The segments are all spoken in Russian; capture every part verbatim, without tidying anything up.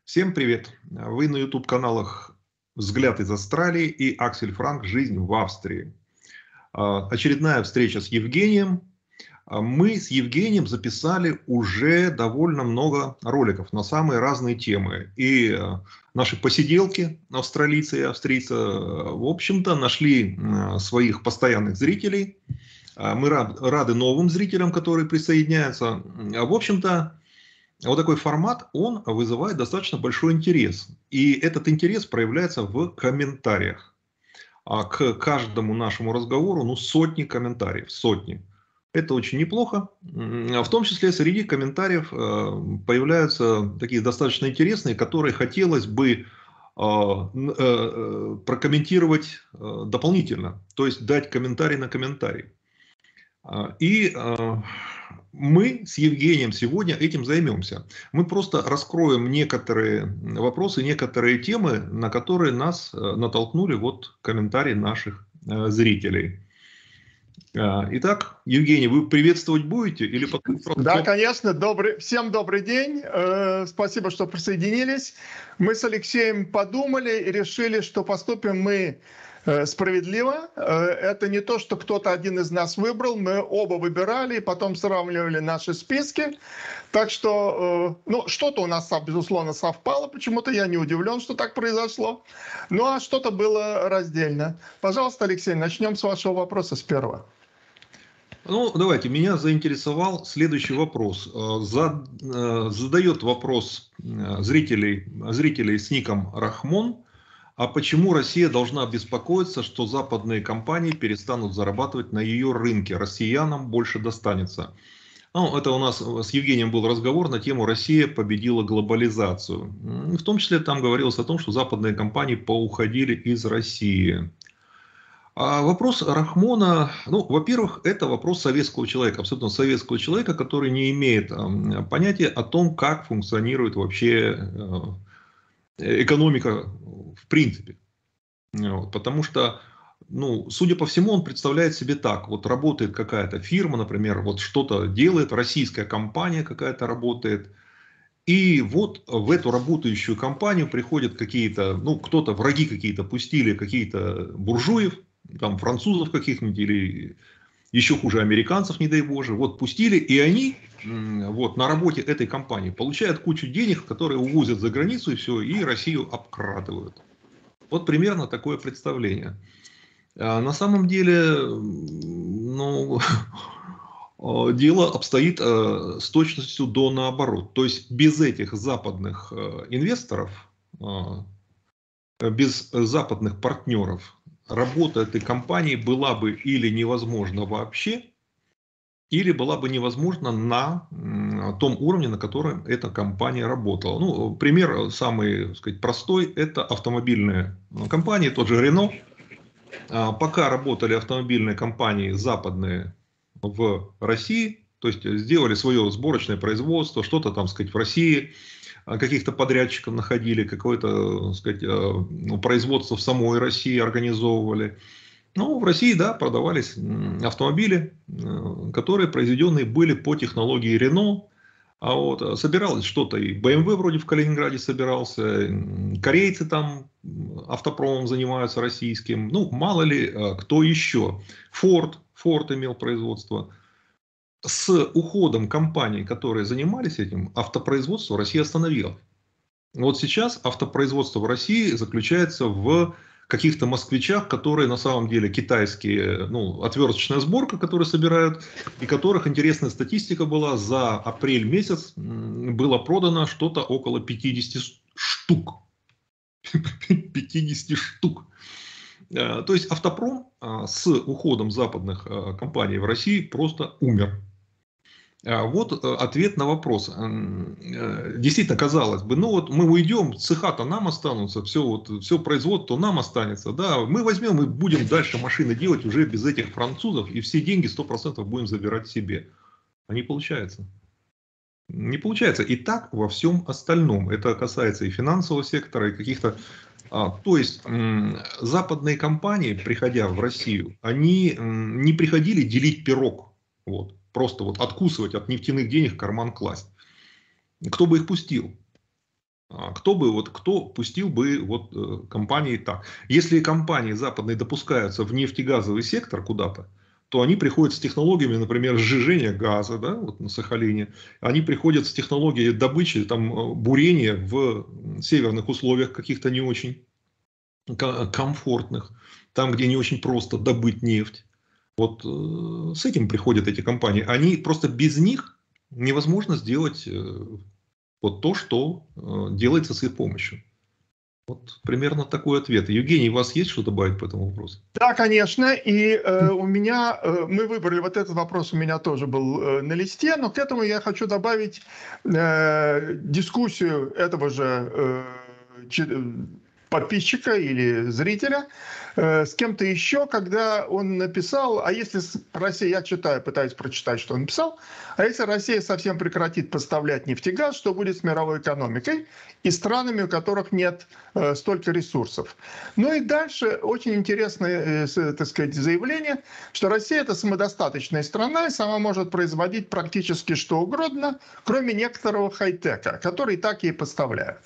Всем привет! Вы на YouTube-каналах «Взгляд из Австралии» и «Аксель Франк. Жизнь в Австрии». Очередная встреча с Евгением. Мы с Евгением записали уже довольно много роликов на самые разные темы. И наши посиделки, австралийцы и австрийцы, в общем-то, нашли своих постоянных зрителей. Мы рады новым зрителям, которые присоединяются. В общем-то, вот такой формат, он вызывает достаточно большой интерес. И этот интерес проявляется в комментариях. А к каждому нашему разговору, ну, сотни комментариев, сотни. Это очень неплохо. В том числе среди комментариев появляются такие достаточно интересные, которые хотелось бы прокомментировать дополнительно. То есть дать комментарий на комментарий. И мы с Евгением сегодня этим займемся. Мы просто раскроем некоторые вопросы, некоторые темы, на которые нас натолкнули вот комментарии наших зрителей. Итак, Евгений, вы приветствовать будете? Или потом... Да, конечно. Добрый... Всем добрый день. Э, спасибо, что присоединились. Мы с Алексеем подумали и решили, что поступим мы э, справедливо. Э, это не то, что кто-то один из нас выбрал. Мы оба выбирали и потом сравнивали наши списки. Так что, э, ну, что-то у нас, безусловно, совпало. Почему-то я не удивлен, что так произошло. Ну, а что-то было раздельно. Пожалуйста, Алексей, начнем с вашего вопроса, с первого. Ну, давайте, меня заинтересовал следующий вопрос. Задает вопрос зрителей, зрителей с ником Рахмон. А почему Россия должна беспокоиться, что западные компании перестанут зарабатывать на ее рынке? Россиянам больше достанется. Ну, это у нас с Евгением был разговор на тему «Россия победила глобализацию». В том числе там говорилось о том, что западные компании поуходили из России. А вопрос Рахмона, ну, во-первых, это вопрос советского человека, абсолютно советского человека, который не имеет э, понятия о том, как функционирует вообще э, экономика в принципе. Вот, потому что, ну, судя по всему, он представляет себе так: вот работает какая-то фирма, например, вот что-то делает, российская компания какая-то работает, и вот в эту работающую компанию приходят какие-то, ну, кто-то, враги какие-то пустили, какие-то буржуев, там французов каких-нибудь или еще хуже американцев, не дай боже, вот пустили, и они вот на работе этой компании получают кучу денег, которые увозят за границу и все, и Россию обкрадывают. Вот примерно такое представление. А на самом деле, ну, дело обстоит с точностью до наоборот. То есть без этих западных инвесторов, без западных партнеров, работа этой компании была бы или невозможна вообще, или была бы невозможна на том уровне, на котором эта компания работала. Ну, пример самый, так сказать, простой – это автомобильные компании, тот же Renault. Пока работали автомобильные компании западные в России, то есть сделали свое сборочное производство, что-то там, так сказать, в России, каких-то подрядчиков находили, какое-то, так сказать, производство в самой России организовывали. Ну, в России, да, продавались автомобили, которые произведены были по технологии Renault. А вот собиралось что-то, и бэ эм вэ вроде в Калининграде собирался, корейцы там автопромом занимаются российским, ну, мало ли кто еще. Ford, Ford имел производство. С уходом компаний, которые занимались этим, автопроизводство Россия остановила. Вот сейчас автопроизводство в России заключается в каких-то москвичах, которые на самом деле китайские, ну, отверточная сборка, которые собирают, и которых интересная статистика была: за апрель месяц было продано что-то около пятидесяти штук. пятидесяти штук. То есть автопром с уходом западных компаний в России просто умер. Вот ответ на вопрос. Действительно, казалось бы, ну вот мы уйдем, цеха-то нам останутся, все, вот, все производство нам останется. Да, мы возьмем и будем дальше машины делать уже без этих французов, и все деньги сто процентов будем забирать себе. А не получается. Не получается. И так во всем остальном. Это касается и финансового сектора, и каких-то... А, то есть, м, западные компании, приходя в Россию, они м, не приходили делить пирог. Вот. Просто вот откусывать от нефтяных денег в карман класть. Кто бы их пустил? Кто бы, вот, кто пустил бы вот, компании так? Если компании западные допускаются в нефтегазовый сектор куда-то, то они приходят с технологиями, например, сжижения газа, да, вот на Сахалине. Они приходят с технологией добычи, там, бурения в северных условиях каких-то не очень комфортных, там, где не очень просто добыть нефть. Вот с этим приходят эти компании. Они просто без них невозможно сделать вот то, что делается с их помощью. Вот примерно такой ответ. Евгений, у вас есть что добавить по этому вопросу? Да, конечно. И э, у меня, э, мы выбрали, вот этот вопрос у меня тоже был э, на листе, но к этому я хочу добавить э, дискуссию этого же э, подписчика или зрителя э, с кем-то еще, когда он написал, а если Россия, я читаю, пытаюсь прочитать, что он написал, а если Россия совсем прекратит поставлять нефтегаз, что будет с мировой экономикой и странами, у которых нет э, столько ресурсов? Ну и дальше очень интересное, э, так сказать, заявление, что Россия это самодостаточная страна и сама может производить практически что угодно, кроме некоторого хай-тека, который так ей поставляют.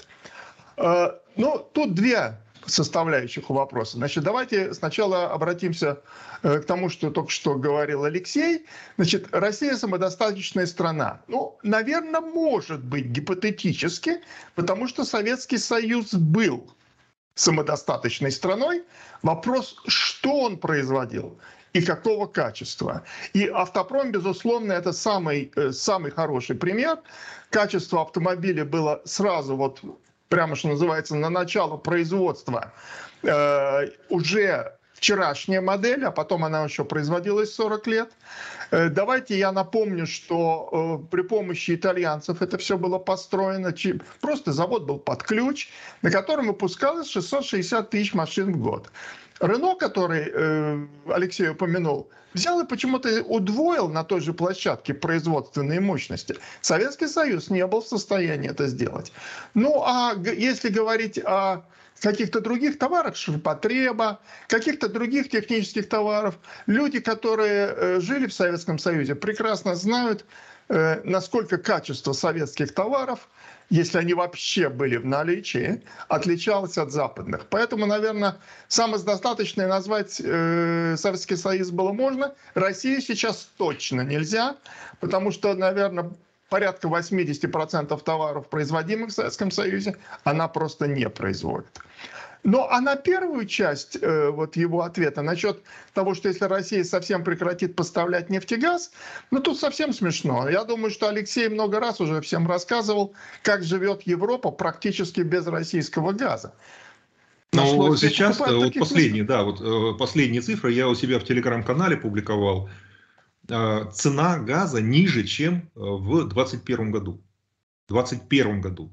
Ну, тут две составляющих у вопроса. Значит, давайте сначала обратимся к тому, что только что говорил Алексей. Значит, Россия самодостаточная страна. Ну, наверное, может быть гипотетически, потому что Советский Союз был самодостаточной страной. Вопрос, что он производил и какого качества. И автопром, безусловно, это самый, самый хороший пример. Качество автомобиля было сразу вот прямо что называется, на начало производства э, уже вчерашняя модель, а потом она еще производилась сорок лет. Э, давайте я напомню, что э, при помощи итальянцев это все было построено. Просто завод был под ключ, на котором выпускалось шестьсот шестьдесят тысяч машин в год. Рено, который э, Алексей упомянул, взял и почему-то удвоил на той же площадке производственные мощности. Советский Союз не был в состоянии это сделать. Ну, а если говорить о каких-то других товарах, ширпотреба, каких-то других технических товаров, люди, которые жили в Советском Союзе, прекрасно знают, насколько качество советских товаров, если они вообще были в наличии, отличалось от западных. Поэтому, наверное, самодостаточное назвать э, Советский Союз было можно. Россию сейчас точно нельзя, потому что, наверное, порядка восемьдесят процентов товаров, производимых в Советском Союзе, она просто не производит. Ну, а на первую часть э, вот его ответа насчет того, что если Россия совсем прекратит поставлять нефтегаз, ну, тут совсем смешно. Я думаю, что Алексей много раз уже всем рассказывал, как живет Европа практически без российского газа. Ну, сейчас вот последние, да, вот последние цифры я у себя в телеграм-канале публиковал. Цена газа ниже, чем в двадцать первом году. В двадцать первом году.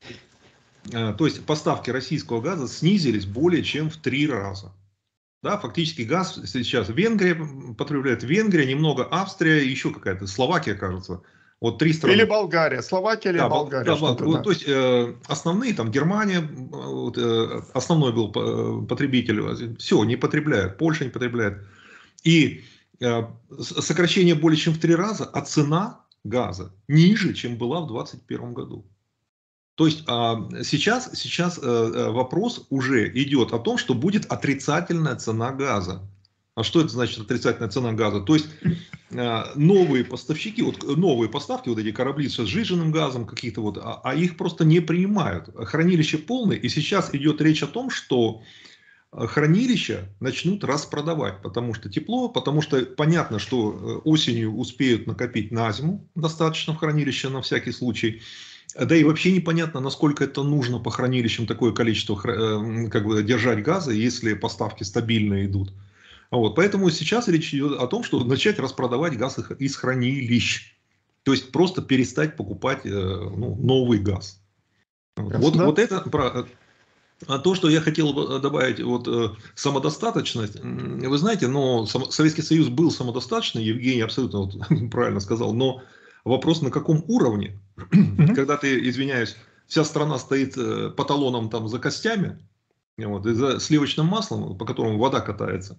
То есть поставки российского газа снизились более чем в три раза. Да, фактически газ сейчас Венгрия потребляет, Венгрия, немного Австрия, еще какая-то, Словакия, кажется. Вот три страны. Или Болгария, Словакия или да, Болгария. Да, вот, да. То есть э, основные, там Германия, вот, э, основной был потребитель, все, не потребляет, Польша не потребляет. И э, сокращение более чем в три раза, а цена газа ниже, чем была в двадцать первом году. То есть сейчас, сейчас вопрос уже идет о том, что будет отрицательная цена газа. А что это значит отрицательная цена газа? То есть новые поставщики, вот новые поставки, вот эти корабли с сжиженным газом какие-то вот, а, а их просто не принимают. Хранилище полное, и сейчас идет речь о том, что хранилища начнут распродавать, потому что тепло, потому что понятно, что осенью успеют накопить на зиму достаточно в хранилище на всякий случай. Да и вообще непонятно, насколько это нужно по хранилищам такое количество как бы, держать газа, если поставки стабильно идут. Вот. Поэтому сейчас речь идет о том, что начать распродавать газ из хранилищ. То есть просто перестать покупать ну, новый газ. Вот, вот это про... А то, что я хотел добавить, вот самодостаточность, вы знаете, но Советский Союз был самодостаточный, Евгений абсолютно вот, правильно сказал, но вопрос на каком уровне, mm-hmm. когда ты, извиняюсь, вся страна стоит по талонам там за костями, вот, и за сливочным маслом, по которому вода катается,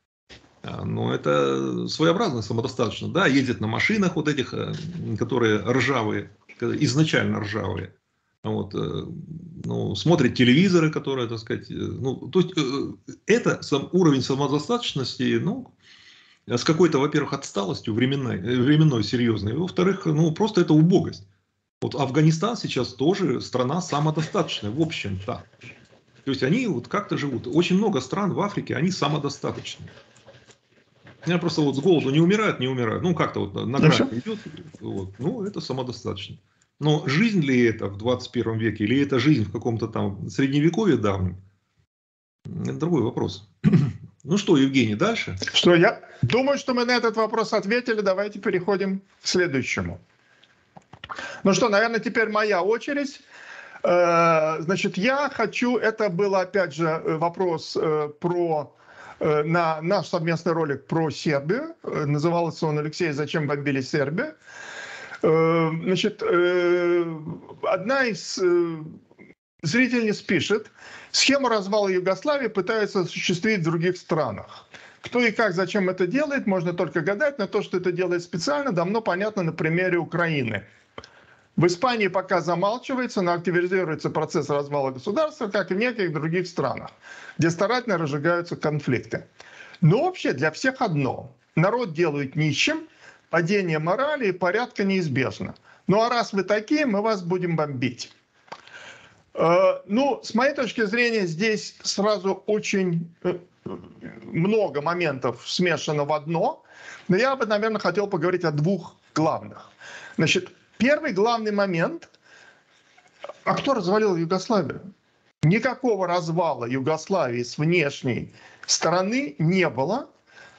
ну это своеобразно самодостаточно, да, ездят на машинах вот этих, которые ржавые, изначально ржавые. Вот, ну, смотрит телевизоры, которые, так сказать, ну, то есть это сам уровень самодостаточности, ну, с какой-то, во-первых, отсталостью временной, временной серьезной, во-вторых, ну, просто это убогость. Вот Афганистан сейчас тоже страна самодостаточная, в общем-то. То есть они вот как-то живут. Очень много стран в Африке, они самодостаточные. Я просто вот с голоду не умирают, не умирают. Ну, как-то вот на грани идет. Вот. Ну, это самодостаточно. Но жизнь ли это в двадцать первом веке, или это жизнь в каком-то там средневековье давнем, это другой вопрос. Ну что, Евгений, дальше? Что, я думаю, что мы на этот вопрос ответили. Давайте переходим к следующему. Ну что, наверное, теперь моя очередь. Значит, я хочу, это был опять же вопрос про, на наш совместный ролик про Сербию. Назывался он «Алексей, зачем бомбили Сербию?». Значит, одна из зрительниц пишет: схему развала Югославии пытаются осуществить в других странах. Кто и как, зачем это делает, можно только гадать, но то, что это делает специально, давно понятно на примере Украины. В Испании пока замалчивается, но активизируется процесс развала государства, как и в неких других странах, где старательно разжигаются конфликты. Но общее для всех одно. Народ делают нищим, падение морали и порядка неизбежно. Ну а раз вы такие, мы вас будем бомбить. Ну, с моей точки зрения, здесь сразу очень много моментов смешано в одно. Но я бы, наверное, хотел поговорить о двух главных. Значит, первый главный момент. А кто развалил Югославию? Никакого развала Югославии с внешней стороны не было.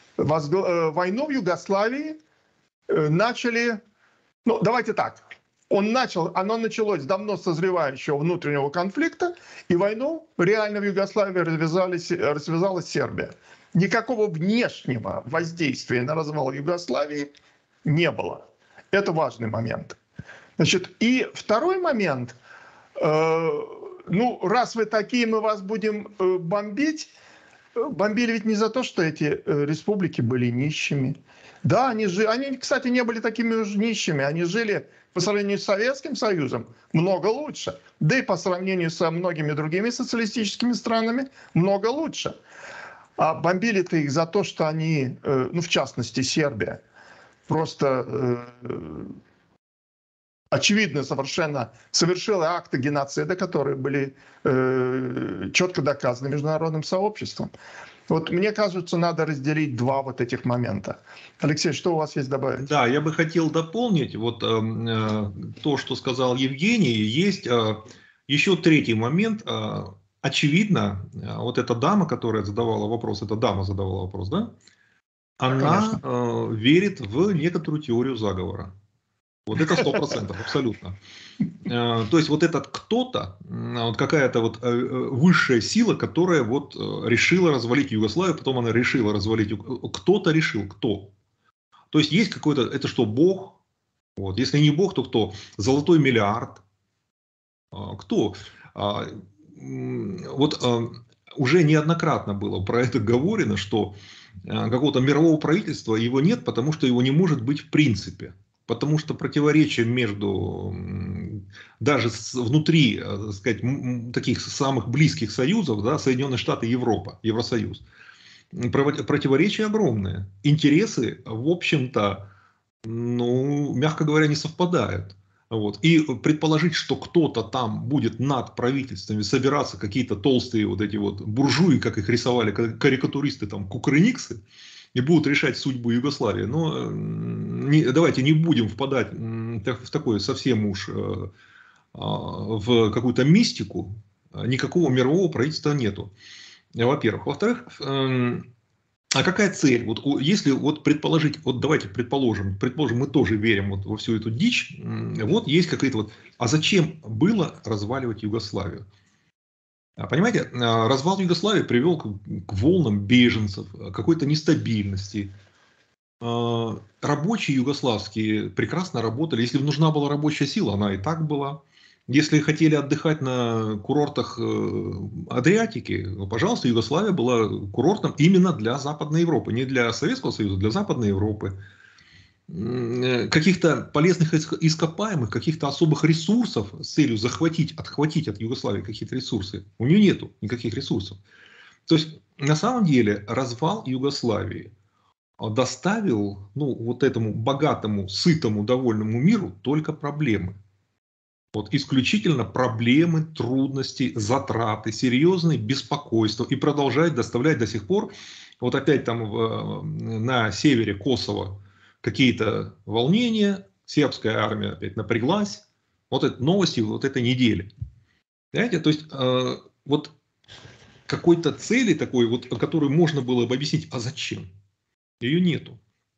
Войну в Югославии начали... Ну, давайте так. Он начал, оно началось с давно созревающего внутреннего конфликта, и войну реально в Югославии развязала Сербия. Никакого внешнего воздействия на развал Югославии не было. Это важный момент. Значит, и второй момент. Э, ну, раз вы такие, мы вас будем э, бомбить. Бомбили ведь не за то, что эти э, республики были нищими. Да, они, жили, они, кстати, не были такими уж нищими. Они жили по сравнению с Советским Союзом много лучше. Да и по сравнению со многими другими социалистическими странами много лучше. А бомбили-то их за то, что они, э, ну, в частности, Сербия, просто э, очевидно совершенно совершила акты геноцида, которые были э, четко доказаны международным сообществом. Вот мне кажется, надо разделить два вот этих момента. Алексей, что у вас есть добавить? Да, я бы хотел дополнить вот э, то, что сказал Евгений. Есть э, еще третий момент. Э, очевидно, э, вот эта дама, которая задавала вопрос, эта дама задавала вопрос, да? Она э, верит в некоторую теорию заговора. Вот это сто процентов, абсолютно. То есть вот этот кто-то, вот какая-то вот высшая сила, которая вот решила развалить Югославию, потом она решила развалить, кто-то решил, кто? То есть есть какой-то, это что, Бог? Вот. Если не Бог, то кто? Золотой миллиард? Кто? Вот уже неоднократно было про это говорено, что какого-то мирового правительства его нет, потому что его не может быть в принципе. Потому что противоречия между, даже внутри, так сказать, таких самых близких союзов, да, Соединенные Штаты и Европа, Евросоюз, противоречия огромные. Интересы, в общем-то, ну, мягко говоря, не совпадают. Вот. И предположить, что кто-то там будет над правительствами собираться, какие-то толстые вот эти вот буржуи, как их рисовали карикатуристы, там, кукрыниксы, и будут решать судьбу Югославии. Но не, давайте не будем впадать в такое совсем уж э, в какую-то мистику. Никакого мирового правительства нету. Во-первых. Во-вторых, э, а какая цель? Вот если вот предположить, вот давайте предположим, предположим, мы тоже верим вот во всю эту дичь. Вот есть какая-то вот. А зачем было разваливать Югославию? Понимаете, развал Югославии привел к, к волнам беженцев, какой-то нестабильности. Рабочие югославские прекрасно работали. Если нужна была рабочая сила, она и так была. Если хотели отдыхать на курортах Адриатики, ну, пожалуйста, Югославия была курортом именно для Западной Европы. Не для Советского Союза, для Западной Европы. каких-то полезных ископаемых, каких-то особых ресурсов с целью захватить, отхватить от Югославии какие-то ресурсы. У нее нету никаких ресурсов. То есть, на самом деле, развал Югославии доставил, ну, вот этому богатому, сытому, довольному миру только проблемы. Вот исключительно проблемы, трудности, затраты, серьезные беспокойства. И продолжает доставлять до сих пор. Вот опять там в, на севере Косово какие-то волнения, сербская армия опять напряглась. Вот это новости вот этой недели. Понимаете, то есть э, вот какой-то цели такой, вот, которую можно было бы объяснить, а зачем? Ее нету.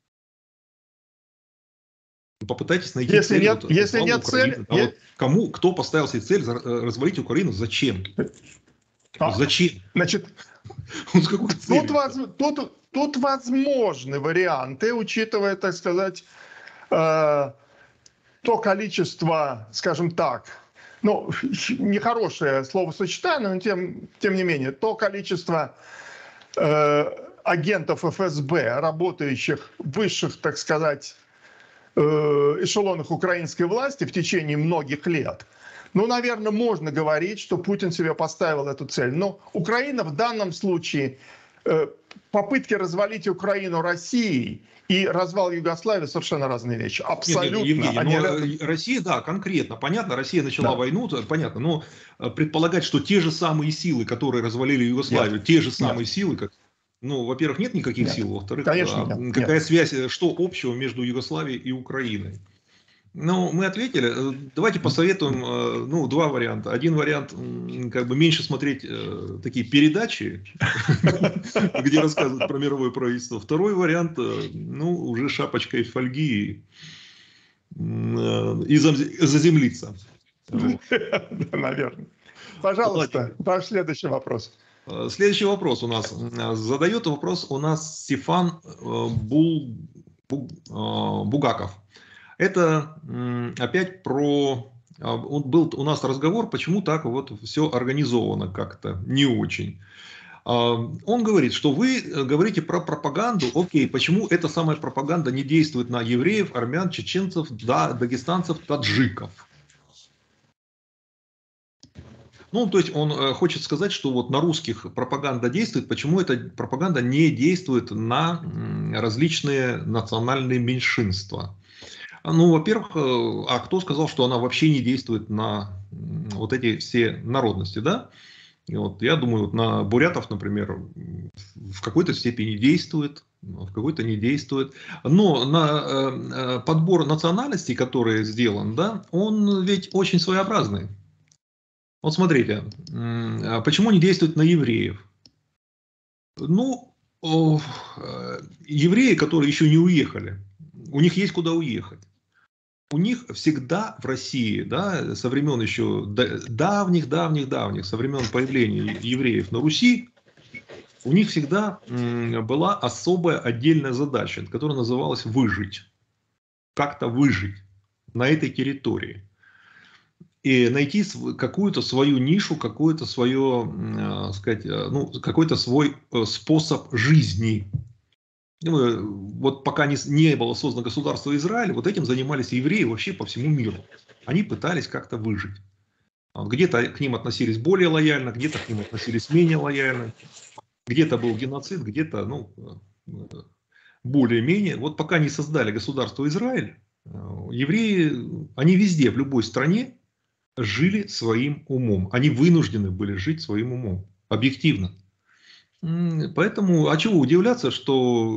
Попытайтесь найти если цель. Нет, вот, если нет цели... А вот кому, кто поставил себе цель развалить Украину, зачем? А, зачем? Значит, с какой тут, воз, тут, тут возможны варианты, учитывая, так сказать, э, то количество, скажем так, ну, нехорошее словосочетание, но тем, тем не менее, то количество э, агентов эф эс бэ, работающих в высших, так сказать, э, эшелонах украинской власти в течение многих лет, ну, наверное, можно говорить, что Путин себе поставил эту цель. Но Украина в данном случае, э, попытки развалить Украину Россией и развал Югославии совершенно разные вещи. Абсолютно. Нет, нет, Евгений, Они но рядом... Россия, да, конкретно, понятно, Россия начала Да. войну, понятно, но предполагать, что те же самые силы, которые развалили Югославию, Нет. те же самые Нет. силы, как, ну, во-первых, нет никаких Нет. сил, во-вторых, Конечно, нет. какая Нет. связь, что общего между Югославией и Украиной? Ну, мы ответили. Давайте посоветуем, ну, два варианта. Один вариант, как бы меньше смотреть э, такие передачи, где рассказывают про мировое правительство. Второй вариант, ну, уже шапочкой фольги и заземлиться. Наверное. Пожалуйста, ваш следующий вопрос. Следующий вопрос у нас. Задает вопрос у нас Стефан Бул... Бугаков. Это опять про... Был у нас разговор, почему так вот все организовано как-то не очень. Он говорит, что вы говорите про пропаганду. Окей, почему эта самая пропаганда не действует на евреев, армян, чеченцев, да, дагестанцев, таджиков? Ну, то есть он хочет сказать, что вот на русских пропаганда действует, почему эта пропаганда не действует на различные национальные меньшинства? Ну, во-первых, а кто сказал, что она вообще не действует на вот эти все народности, да? И вот я думаю, вот на бурятов, например, в какой-то степени действует, в какой-то не действует. Но на подбор национальностей, который сделан, да, он ведь очень своеобразный. Вот смотрите, почему не действует на евреев? Ну, евреи, которые еще не уехали, у них есть куда уехать. У них всегда в России, да, со времен еще давних-давних-давних, со времен появления евреев на Руси, у них всегда была особая отдельная задача, которая называлась выжить. Как-то выжить на этой территории. И найти какую-то свою нишу, какую-то свое, сказать, ну, какой-то свой способ жизни. Вот пока не, не было создано государство Израиль, вот этим занимались евреи вообще по всему миру. Они пытались как-то выжить. Где-то к ним относились более лояльно, где-то к ним относились менее лояльно. Где-то был геноцид, где-то, ну, более-менее. Вот пока не создали государство Израиль, евреи, они везде, в любой стране жили своим умом. Они вынуждены были жить своим умом. Объективно. Поэтому, а чего удивляться, что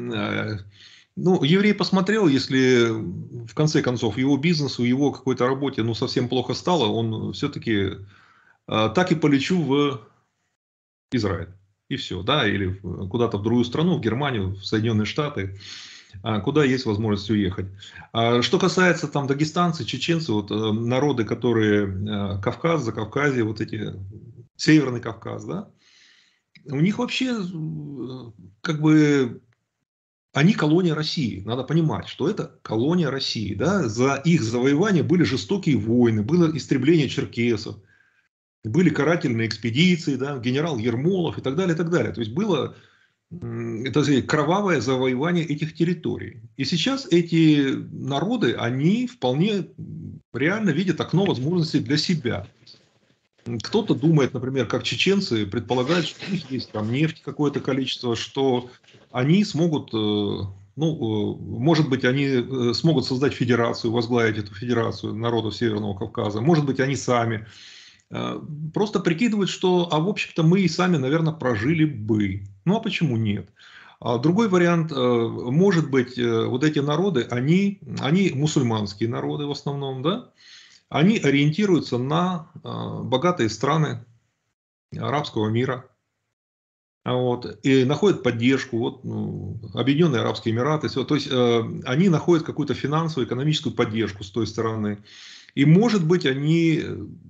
ну, еврей посмотрел, если в конце концов его бизнесу, его какой-то работе ну, совсем плохо стало, он все-таки так и полечу в Израиль. И все, да, или куда-то в другую страну, в Германию, в Соединенные Штаты, куда есть возможность уехать. Что касается там дагестанцев, чеченцев, вот, народы, которые Кавказ, Закавказье, вот эти, Северный Кавказ, да, у них вообще, как бы, они колония России. Надо понимать, что это колония России. Да? За их завоевание были жестокие войны, было истребление черкесов, были карательные экспедиции, да? Генерал Ермолов и так далее, и так далее. То есть было это сказать, кровавое завоевание этих территорий. И сейчас эти народы, они вполне реально видят окно возможностей для себя. Кто-то думает, например, как чеченцы, предполагает, что у них есть там нефть какое-то количество, что они смогут, ну, может быть, они смогут создать федерацию, возглавить эту федерацию народов Северного Кавказа. Может быть, они сами. Просто прикидывают, что, а в общем-то, мы и сами, наверное, прожили бы. Ну, а почему нет? Другой вариант, может быть, вот эти народы, они, они мусульманские народы в основном, да? Они ориентируются на богатые страны арабского мира. Вот, и находят поддержку, вот, ну, Объединенные Арабские Эмираты, все, то есть э, они находят какую-то финансовую, экономическую поддержку с той стороны. И, может быть, они,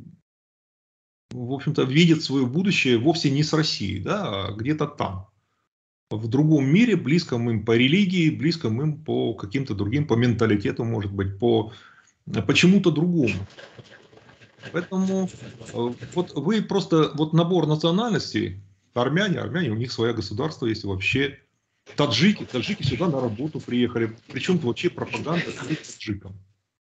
в общем-то, видят свое будущее вовсе не с Россией, да, а где-то там, в другом мире, близком им по религии, близком им по каким-то другим, по менталитету, может быть, по почему-то другому. Поэтому э, вот вы просто, вот набор национальностей, армяне, армяне, у них свое государство есть вообще. Таджики, таджики сюда на работу приехали. Причем вообще пропаганда таджикам.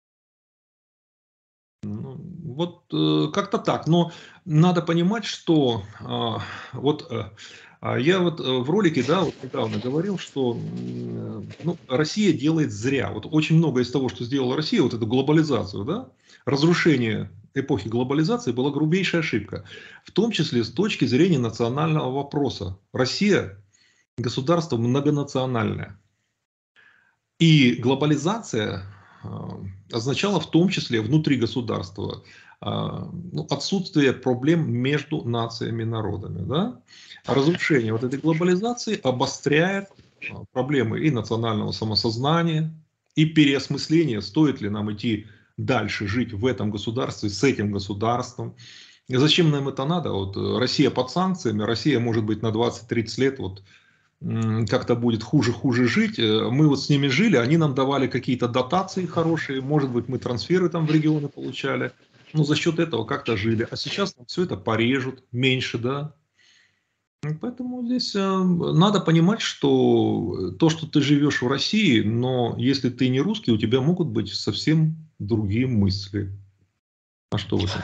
Ну, вот э, как-то так. Но надо понимать, что э, вот э, я вот в ролике, да, вот недавно говорил, что э, ну, Россия делает зря. Вот очень много из того, что сделала Россия, вот эту глобализацию, да, разрушение эпохи глобализации была грубейшая ошибка. В том числе с точки зрения национального вопроса. Россия государство многонациональное. И глобализация э, означала в том числе внутри государства э, ну, отсутствие проблем между нациями и народами. Да? Разрушение вот этой глобализации обостряет э, проблемы и национального самосознания, и переосмысления, стоит ли нам идти дальше жить в этом государстве, с этим государством. И зачем нам это надо? Вот Россия под санкциями, Россия может быть на двадцать-тридцать лет вот, как-то будет хуже-хуже жить. Мы вот с ними жили, они нам давали какие-то дотации хорошие, может быть, мы трансферы там в регионы получали, но за счет этого как-то жили. А сейчас нам все это порежут меньше, да. Поэтому здесь надо понимать, что то, что ты живешь в России, но если ты не русский, у тебя могут быть совсем другие мысли. А что в этом?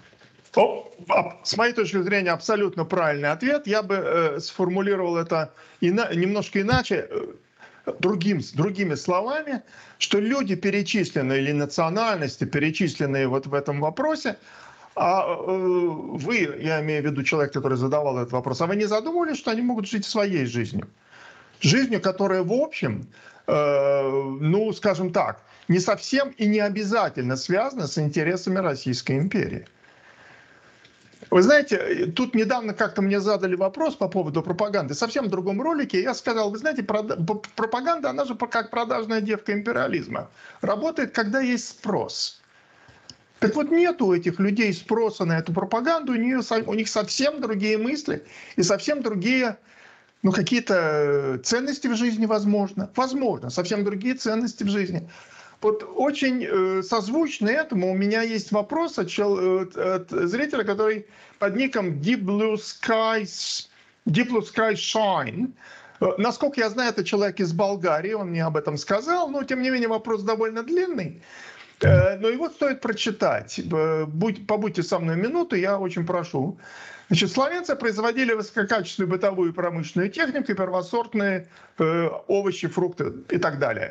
С моей точки зрения, абсолютно правильный ответ. Я бы э, сформулировал это ина- немножко иначе, э, другим, другими словами, что люди, перечисленные, или национальности, перечисленные вот в этом вопросе, а э, вы, я имею в виду человек, который задавал этот вопрос, а вы не задумывались, что они могут жить своей жизнью? Жизнью, которая в общем, э, ну, скажем так, не совсем и не обязательно связана с интересами Российской империи. Вы знаете, тут недавно как-то мне задали вопрос по поводу пропаганды. Совсем в другом ролике я сказал, вы знаете, пропаганда, она же как продажная девка империализма. Работает, когда есть спрос. Так вот, нет у этих людей спроса на эту пропаганду, у них, у них совсем другие мысли и совсем другие, ну, какие-то ценности в жизни, возможно. Возможно, совсем другие ценности в жизни. Вот очень э, созвучно этому у меня есть вопрос от, от, от зрителя, который под ником Deep Blue Skies, Deep Blue Sky Shine. Э, насколько я знаю, это человек из Болгарии, он мне об этом сказал, но тем не менее вопрос довольно длинный. Э, но его стоит прочитать. Э, будь, побудьте со мной минуту, я очень прошу. Значит, словенцы производили высококачественную бытовую и промышленную технику, первосортные э, овощи, фрукты и так далее.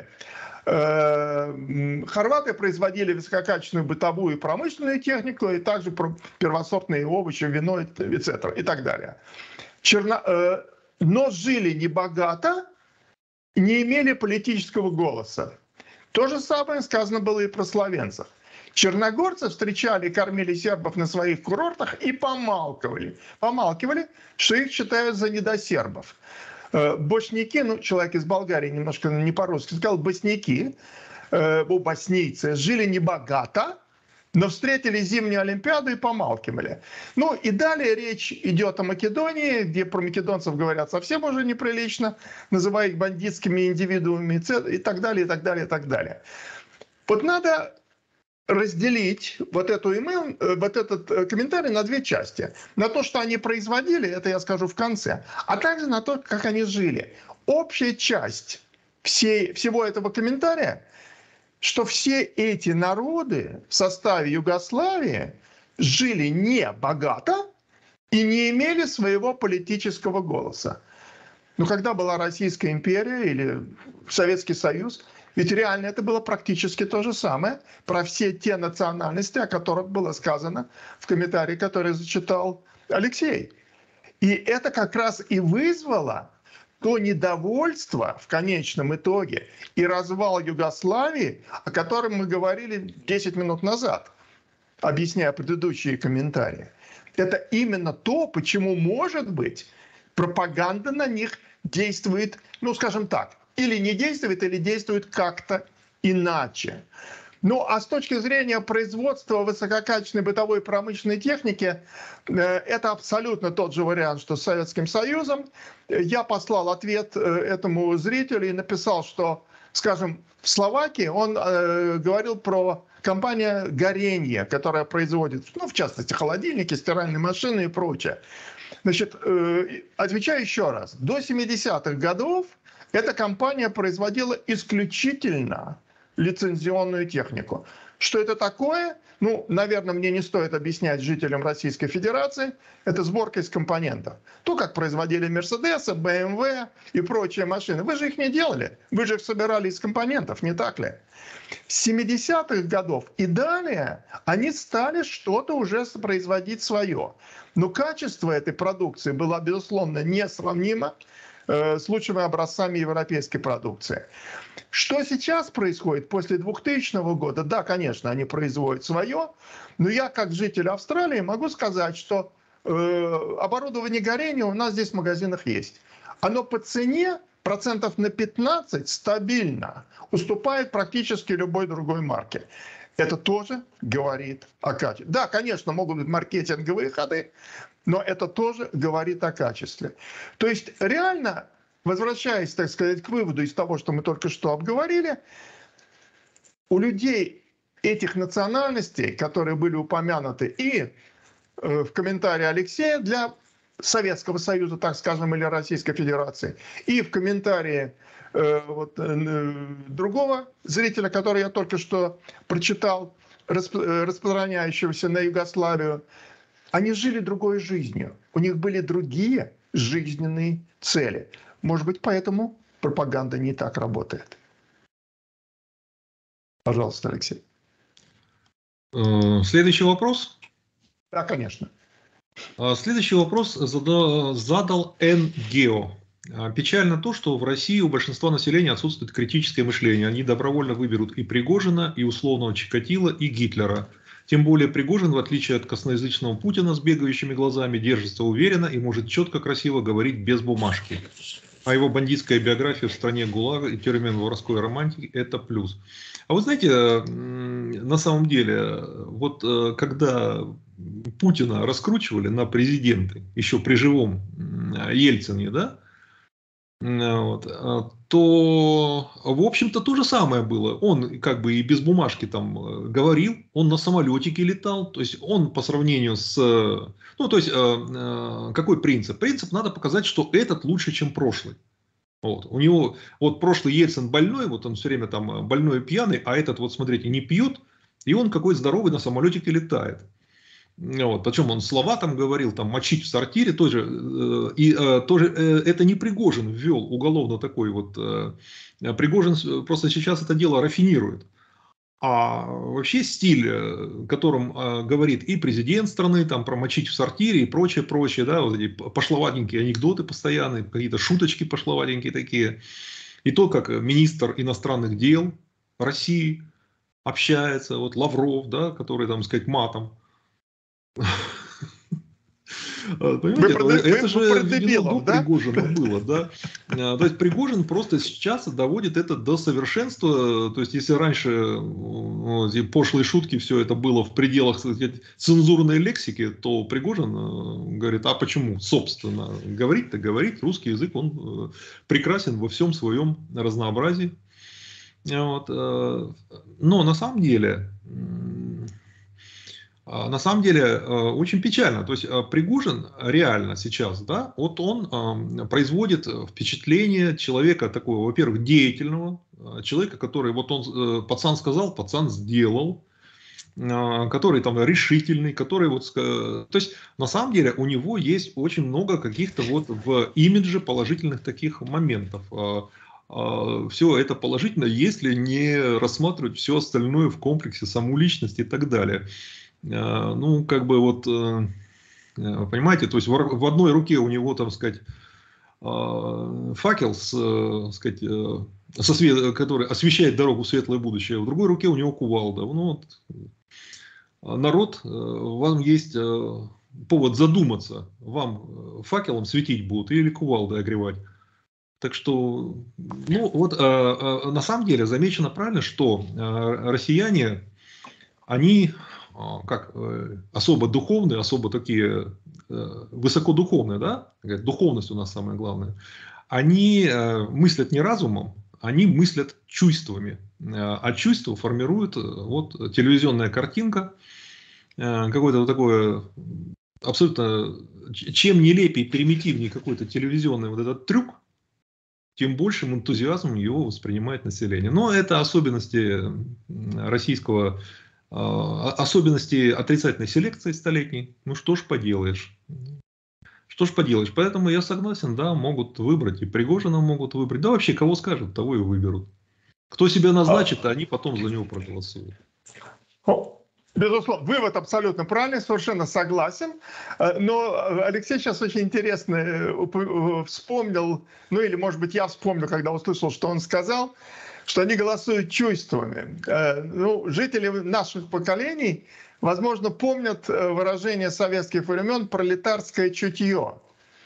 Хорваты производили высококачественную бытовую и промышленную технику, и также первосортные овощи, вино, et cetera и так далее. Черно... Но жили небогато, не имели политического голоса. То же самое сказано было и про словенцев. Черногорцы встречали и кормили сербов на своих курортах и помалкивали. Помалкивали, что их считают за недосербов. Босняки, ну, человек из Болгарии немножко не по-русски сказал, босняки, э, боснийцы, жили небогато, но встретили зимнюю Олимпиаду и помалкивали. Ну и далее речь идет о Македонии, где про македонцев говорят совсем уже неприлично, называя их бандитскими индивидуумами и так далее, и так далее, и так далее. Вот надо разделить вот, эту email, вот этот комментарий на две части. На то, что они производили, это я скажу в конце, а также на то, как они жили. Общая часть всей, всего этого комментария, что все эти народы в составе Югославии жили не богато и не имели своего политического голоса. Но когда была Российская империя или Советский Союз, ведь реально это было практически то же самое про все те национальности, о которых было сказано в комментарии, который зачитал Алексей. И это как раз и вызвало то недовольство в конечном итоге и развал Югославии, о котором мы говорили десять минут назад, объясняя предыдущие комментарии. Это именно то, почему, может быть, пропаганда на них действует, ну, скажем так, или не действует, или действует как-то иначе. Ну, а с точки зрения производства высококачественной бытовой промышленной техники, это абсолютно тот же вариант, что с Советским Союзом. Я послал ответ этому зрителю и написал, что, скажем, в Словакии он э, говорил про компанию «Горенье», которая производит, ну, в частности, холодильники, стиральные машины и прочее. Значит, э, отвечаю еще раз. До семидесятых годов эта компания производила исключительно лицензионную технику. Что это такое? Ну, наверное, мне не стоит объяснять жителям Российской Федерации. Это сборка из компонентов. То, как производили Мерседесы, бэ эм вэ и прочие машины. Вы же их не делали. Вы же их собирали из компонентов, не так ли? С семидесятых годов и далее они стали что-то уже производить свое. Но качество этой продукции было, безусловно, несравнимо с лучшими образцами европейской продукции. Что сейчас происходит после двухтысячного года? Да, конечно, они производят свое, но я, как житель Австралии, могу сказать, что э, оборудование горения у нас здесь в магазинах есть. Оно по цене процентов на пятнадцать стабильно уступает практически любой другой марке. Это тоже говорит о качестве. Да, конечно, могут быть маркетинговые ходы, но это тоже говорит о качестве. То есть реально, возвращаясь, так сказать, к выводу из того, что мы только что обговорили, у людей этих национальностей, которые были упомянуты и э, в комментарии Алексея для Советского Союза, так скажем, или Российской Федерации, и в комментарии э, вот, э, другого зрителя, который я только что прочитал, расп распространяющегося на Югославию, они жили другой жизнью. У них были другие жизненные цели. Может быть, поэтому пропаганда не так работает. Пожалуйста, Алексей. Следующий вопрос. Да, конечно. Следующий вопрос задал, задал Н. Гео. Печально то, что в России у большинства населения отсутствует критическое мышление. Они добровольно выберут и Пригожина, и условного Чикатило, и Гитлера. Тем более Пригожин, в отличие от косноязычного Путина с бегающими глазами, держится уверенно и может четко, красиво говорить без бумажки. А его бандитская биография в стране ГУЛАГа и термин воровской романтики – это плюс. А вы знаете, на самом деле, вот когда Путина раскручивали на президенты, еще при живом Ельцине, да, вот, то, в общем-то, то же самое было. Он как бы и без бумажки там говорил, он на самолетике летал, то есть он по сравнению с... Ну, то есть, какой принцип? Принцип надо показать, что этот лучше, чем прошлый. Вот. У него, вот прошлый Ельцин больной, вот он все время там больной и пьяный, а этот, вот смотрите, не пьет, и он какой здоровый на самолетике летает. Вот, причем он слова там говорил, там мочить в сортире тоже, э, и э, тоже э, это не Пригожин ввел уголовно такой вот, э, Пригожин просто сейчас это дело рафинирует. А вообще стиль, которым э, говорит и президент страны, там про мочить в сортире и прочее, прочее, да, вот эти пошловатенькие анекдоты постоянные, какие-то шуточки пошловатенькие такие. И то, как министр иностранных дел России общается, вот Лавров, да, который, там, сказать, матом. Понимаете, вы, это вы, же введено до да? Пригожина было, да? То есть Пригожин просто сейчас доводит это до совершенства. То есть если раньше ну, пошлые шутки, все это было в пределах сказать, цензурной лексики, то Пригожин говорит, а почему? Собственно, говорить-то говорить, русский язык, он прекрасен во всем своем разнообразии. Вот. Но на самом деле... На самом деле очень печально. То есть Пригожин реально сейчас, да, вот он производит впечатление человека такого, во-первых, деятельного, человека, который, вот он, пацан сказал, пацан сделал, который там решительный, который вот, то есть на самом деле у него есть очень много каких-то вот в имидже положительных таких моментов. Все это положительно, если не рассматривать все остальное в комплексе, саму личность и так далее. Ну, как бы вот, понимаете, то есть в одной руке у него, там сказать, факел, с, сказать, со свет, который освещает дорогу в светлое будущее, в другой руке у него кувалда. Ну, вот, народ, вам есть повод задуматься, вам факелом светить будут или кувалдой огревать. Так что, ну вот, на самом деле замечено правильно, что россияне, они как особо духовные, особо такие высокодуховные, да, духовность у нас самое главное, они мыслят не разумом, они мыслят чувствами, а чувства формирует вот телевизионная картинка, какое-то вот такое абсолютно, чем нелепее и примитивнее какой-то телевизионный вот этот трюк, тем большим энтузиазмом его воспринимает население. Но это особенности российского, особенности отрицательной селекции столетней. Ну что ж поделаешь. Что ж поделаешь. Поэтому я согласен, да, могут выбрать, и Пригожина могут выбрать. Да вообще, кого скажут, того и выберут. Кто себя назначит, а они потом за него проголосуют. Безусловно, вывод абсолютно правильный, совершенно согласен. Но Алексей сейчас очень интересно вспомнил, ну или, может быть, я вспомнил, когда услышал, что он сказал, что они голосуют чувствами. Ну, жители наших поколений, возможно, помнят выражение советских времен «пролетарское чутье».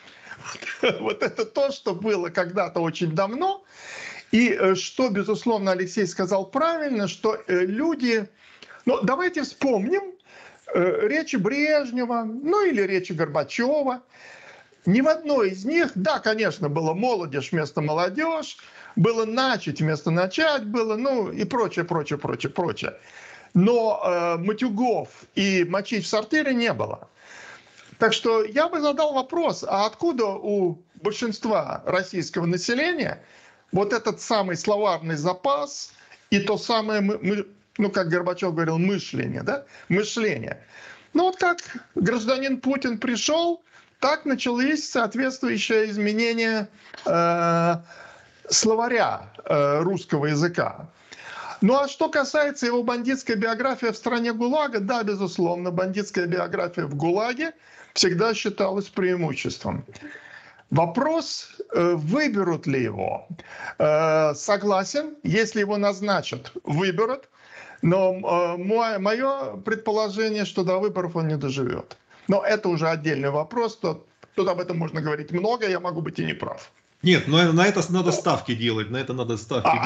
Вот это то, что было когда-то очень давно. И что, безусловно, Алексей сказал правильно, что люди... Но давайте вспомним э, речи Брежнева, ну или речи Горбачева. Ни в одной из них, да, конечно, было молодежь вместо молодежь, было начать вместо начать, было, ну и прочее, прочее, прочее, прочее. Но э, матюгов и мочить в сортире не было. Так что я бы задал вопрос, а откуда у большинства российского населения вот этот самый словарный запас и то самое... Мы, ну, как Горбачев говорил, мышление, да, мышление. Ну, вот как гражданин Путин пришел, так начались соответствующие изменения э, словаря э, русского языка. Ну, а что касается его бандитской биографии в стране ГУЛАГа, да, безусловно, бандитская биография в ГУЛАГе всегда считалась преимуществом. Вопрос, выберут ли его. Э, согласен, если его назначат, выберут. Но э, мое предположение, что до выборов он не доживет. Но это уже отдельный вопрос. Тут, тут об этом можно говорить много, я могу быть и не прав. Нет, но на это надо ставки делать, на это надо ставки а.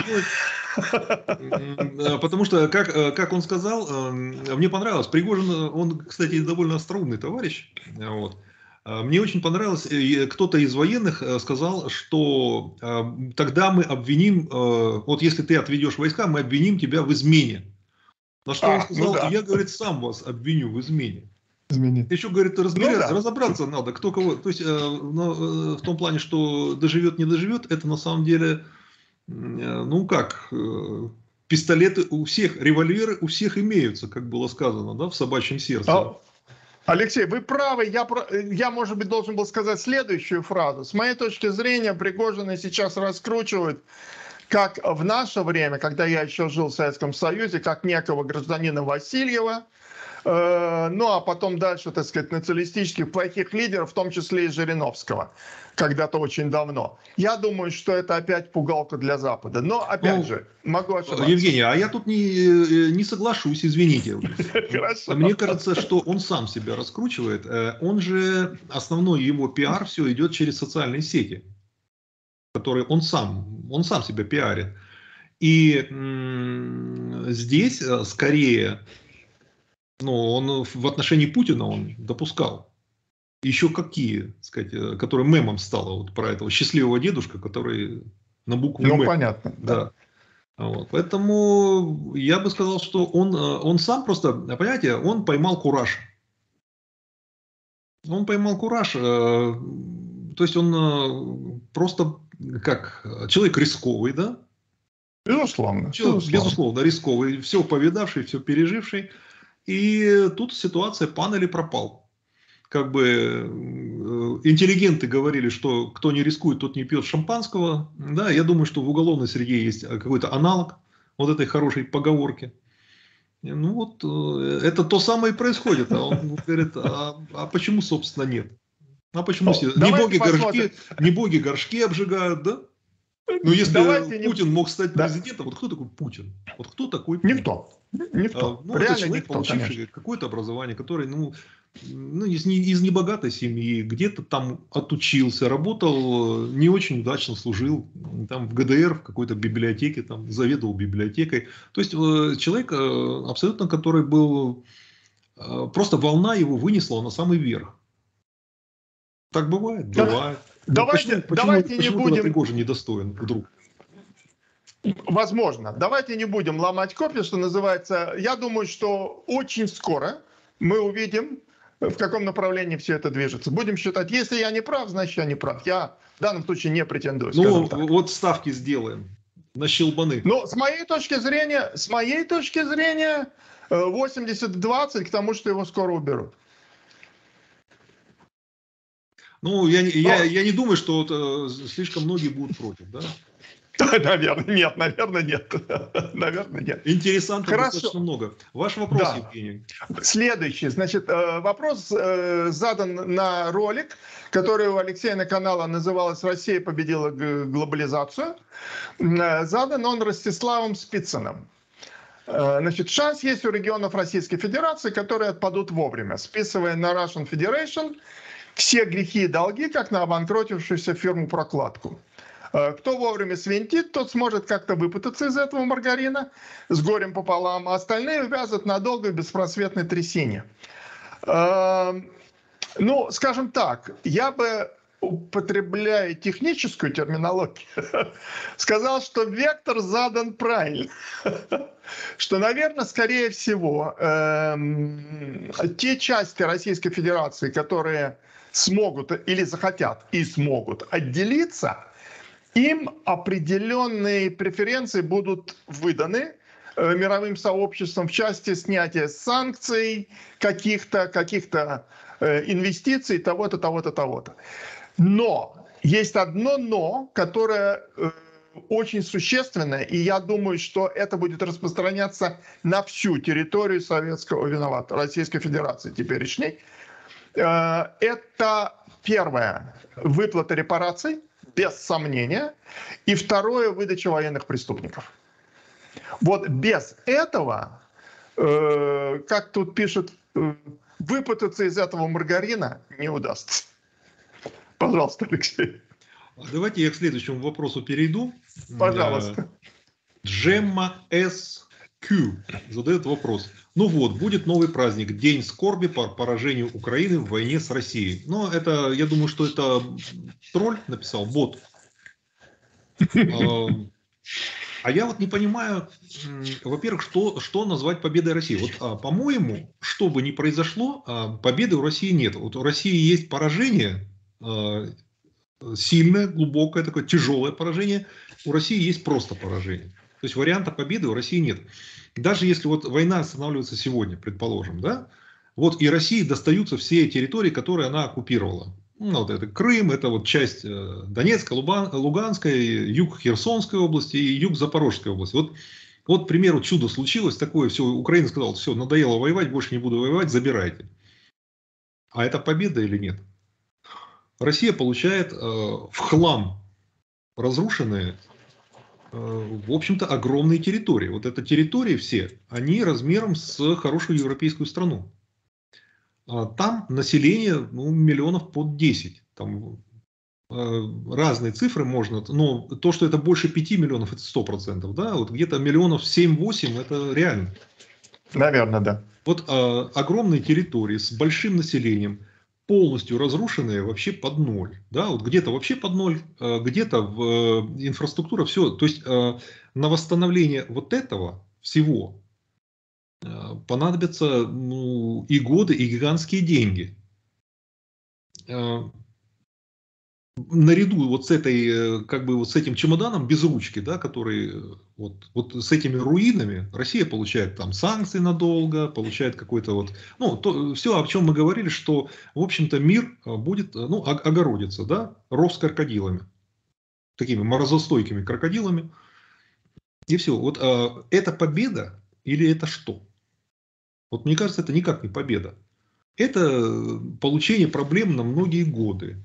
делать. Потому что, как, как он сказал, мне понравилось, Пригожин, он, кстати, довольно остроумный товарищ. Вот. Мне очень понравилось, кто-то из военных сказал, что тогда мы обвиним, вот если ты отведешь войска, мы обвиним тебя в измене. На что а, он сказал, ну да. я, говорит, сам вас обвиню в измене. Измени. Еще, говорит, разбирать, ну, да. разобраться надо, кто кого. То есть, э, ну, в том плане, что доживет, не доживет, это на самом деле, э, ну как, э, пистолеты у всех, револьверы у всех имеются, как было сказано, да, в собачьем сердце. А, Алексей, вы правы, я, я, может быть, должен был сказать следующую фразу. С моей точки зрения, Пригожина сейчас раскручивают, как в наше время, когда я еще жил в Советском Союзе, как некого гражданина Васильева, э, ну а потом дальше, так сказать, националистических плохих лидеров, в том числе и Жириновского, когда-то очень давно. Я думаю, что это опять пугалка для Запада. Но, опять ну, же, могу ошибаться. Евгений, а я тут не, не соглашусь, извините. Хорошо. Мне кажется, что он сам себя раскручивает. Он же, основной его пиар, все идет через социальные сети, которые он сам, он сам себя пиарит. И м- здесь скорее, ну, он в отношении Путина он допускал. Еще какие, сказать, которые мемом стало вот про этого счастливого дедушка, который на букву ну, М. понятно, да. да. Вот. Поэтому я бы сказал, что он, он сам просто, понимаете, он поймал кураж. Он поймал кураж, э, то есть он э, просто как человек рисковый, да? Безусловно, Человек, безусловно. безусловно, рисковый, все повидавший, все переживший. И тут ситуация пан или пропал. Как бы э, интеллигенты говорили, что кто не рискует, тот не пьет шампанского. Да, я думаю, что в уголовной среде есть какой-то аналог вот этой хорошей поговорки. Ну вот, э, это то самое и происходит. А он говорит, а, а почему, собственно, нет? А почему Ну, все? Не давайте боги, посмотрим. горшки, не боги горшки обжигают, да? Ну, если Давайте не- Путин мог стать Да. президентом, вот кто такой Путин? Вот кто такой Путин? Никто. А, Никто. Ну, это Реально человек, никто, получивший конечно. какое-то образование, который, ну, ну из, не- из небогатой семьи, где-то там отучился, работал, не очень удачно служил, там в ГДР, в какой-то библиотеке, там заведовал библиотекой. То есть э, человек э, абсолютно, который был, э, просто волна его вынесла на самый верх. Так бывает? Да. Бывает. Ну, Давайте, почему, почему, давайте не почему тогда будем, Пригожин недостоин вдруг? возможно, давайте не будем ломать копья, что называется. Я думаю, что очень скоро мы увидим, в каком направлении все это движется. Будем считать, если я не прав, значит я не прав. Я в данном случае не претендую, Ну, скажем так. вот ставки сделаем на щелбаны. Но с моей точки зрения, с моей точки зрения, восемьдесят двадцать к тому, что его скоро уберут. Ну, я, не- я, Но- я не думаю, что вот, э, слишком многие будут против, да? Наверное, нет, наверное, нет. Наверное, нет. Интересантов Хорошо. достаточно много. Ваш вопрос, Да. Евгений. Следующий. Значит, э, вопрос э, задан на ролик, который у Алексея на канале называлось «Россия победила г- глобализацию». Э, Задан он Ростиславом Спицыным. Э, Значит, шанс есть у регионов Российской Федерации, которые отпадут вовремя, списывая на Russian Federation все грехи и долги, как на обанкротившуюся фирму-прокладку. Э, Кто вовремя свинтит, тот сможет как-то выпутаться из этого маргарина с горем пополам, а остальные увязнут надолго в беспросветной трясине. Э, Ну, скажем так, я бы, употребляя техническую терминологию, сказал, что вектор задан правильно. Что, наверное, скорее всего, эм, те части Российской Федерации, которые смогут или захотят и смогут отделиться, им определенные преференции будут выданы э, мировым сообществом в части снятия санкций, каких-то каких-то э, инвестиций, того-то, того-то, того-то. Но есть одно но, которое э, очень существенное, и я думаю, что это будет распространяться на всю территорию Советского виновата, Российской Федерации теперешней. Э, это первое, выплата репараций, без сомнения. И второе, выдача военных преступников. Вот без этого, э, как тут пишут, э, выпутаться из этого маргарина не удастся. Пожалуйста, Алексей. Давайте я к следующему вопросу перейду. Пожалуйста. Джемма эс кью задает вопрос. Ну вот, будет новый праздник, День скорби по поражению Украины в войне с Россией. Но это, я думаю, что это тролль написал, бот. А, А я вот не понимаю, м, во-первых, что, что назвать победой России. Вот, а, по-моему, что бы ни произошло, а, победы у России нет. Вот у России есть поражение, а, сильное, глубокое, такое тяжелое поражение. У России есть просто поражение. То есть варианта победы у России нет. Даже если вот война останавливается сегодня, предположим, да, вот и России достаются все территории, которые она оккупировала. Ну, вот это Крым, это вот часть э, Донецка, Луган- Луганской, юг Херсонской области и юг Запорожской области. Вот, вот, к примеру, чудо случилось такое, все, Украина сказала, все, надоело воевать, больше не буду воевать, забирайте. А это победа или нет? Россия получает э, в хлам разрушенные, э, в общем-то, огромные территории. Вот это территории все, они размером с хорошую европейскую страну. А там население, ну, миллионов под десять. Там э, разные цифры можно, но то, что это больше пяти миллионов, это сто процентов. Да? Вот где-то миллионов семь-восемь, это реально. Наверное, да. Вот э, огромные территории с большим населением. полностью разрушенные вообще под ноль. Да? Вот где-то вообще под ноль, где-то в инфраструктура, все. То есть на восстановление вот этого всего понадобятся ну, и годы, и гигантские деньги. Наряду вот с этой, как бы вот с этим чемоданом без ручки, да, который вот, вот с этими руинами, Россия получает там санкции надолго, получает какой-то вот, ну, то, все, о чем мы говорили, что, в общем-то, мир будет, ну, огородиться, да, ров с крокодилами, такими морозостойкими крокодилами, и все. Вот а, это победа или это что? Вот мне кажется, это никак не победа. Это получение проблем на многие годы.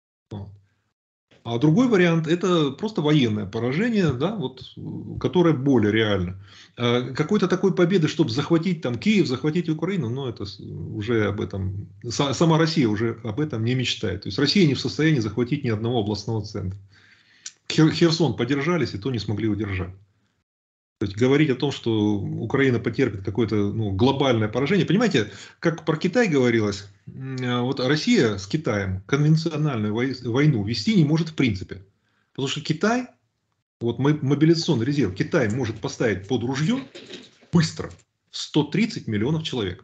А другой вариант – это просто военное поражение, да, вот, которое более реально. А какой-то такой победы, чтобы захватить там Киев, захватить Украину, ну, это уже об этом, сама Россия уже об этом не мечтает. То есть Россия не в состоянии захватить ни одного областного центра. Херсон подержались, и то не смогли удержать. То есть говорить о том, что Украина потерпит какое-то ну, глобальное поражение. Понимаете, как про Китай говорилось, вот Россия с Китаем конвенциональную войну вести не может в принципе. Потому что Китай, вот мобилизационный резерв, Китай может поставить под ружье быстро сто тридцать миллионов человек.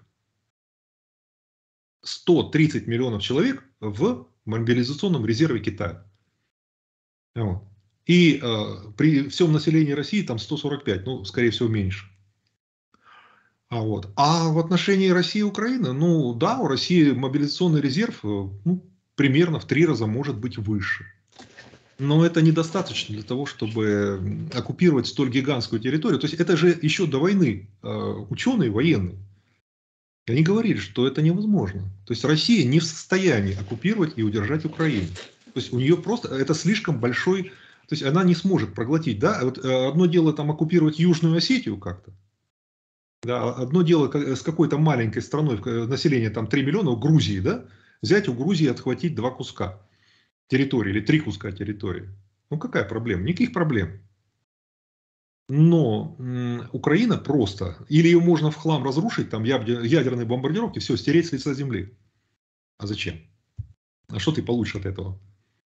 сто тридцать миллионов человек в мобилизационном резерве Китая. Вот. И э, при всем населении России там сто сорок пять, ну, скорее всего, меньше. А, вот. А в отношении России и Украины, ну да, у России мобилизационный резерв ну, примерно в три раза может быть выше. Но это недостаточно для того, чтобы оккупировать столь гигантскую территорию. То есть это же еще до войны э, ученые, военные, они говорили, что это невозможно. То есть Россия не в состоянии оккупировать и удержать Украину. То есть у нее просто, это слишком большой, то есть она не сможет проглотить. Да? Вот одно дело там оккупировать Южную Осетию как-то. Да, одно дело с какой-то маленькой страной, население там три миллиона, у Грузии, да, взять у Грузии и отхватить два куска территории или три куска территории. Ну какая проблема? Никаких проблем. Но м, Украина просто, или ее можно в хлам разрушить, там ядерные бомбардировки, все, стереть с лица земли. А зачем? А что ты получишь от этого?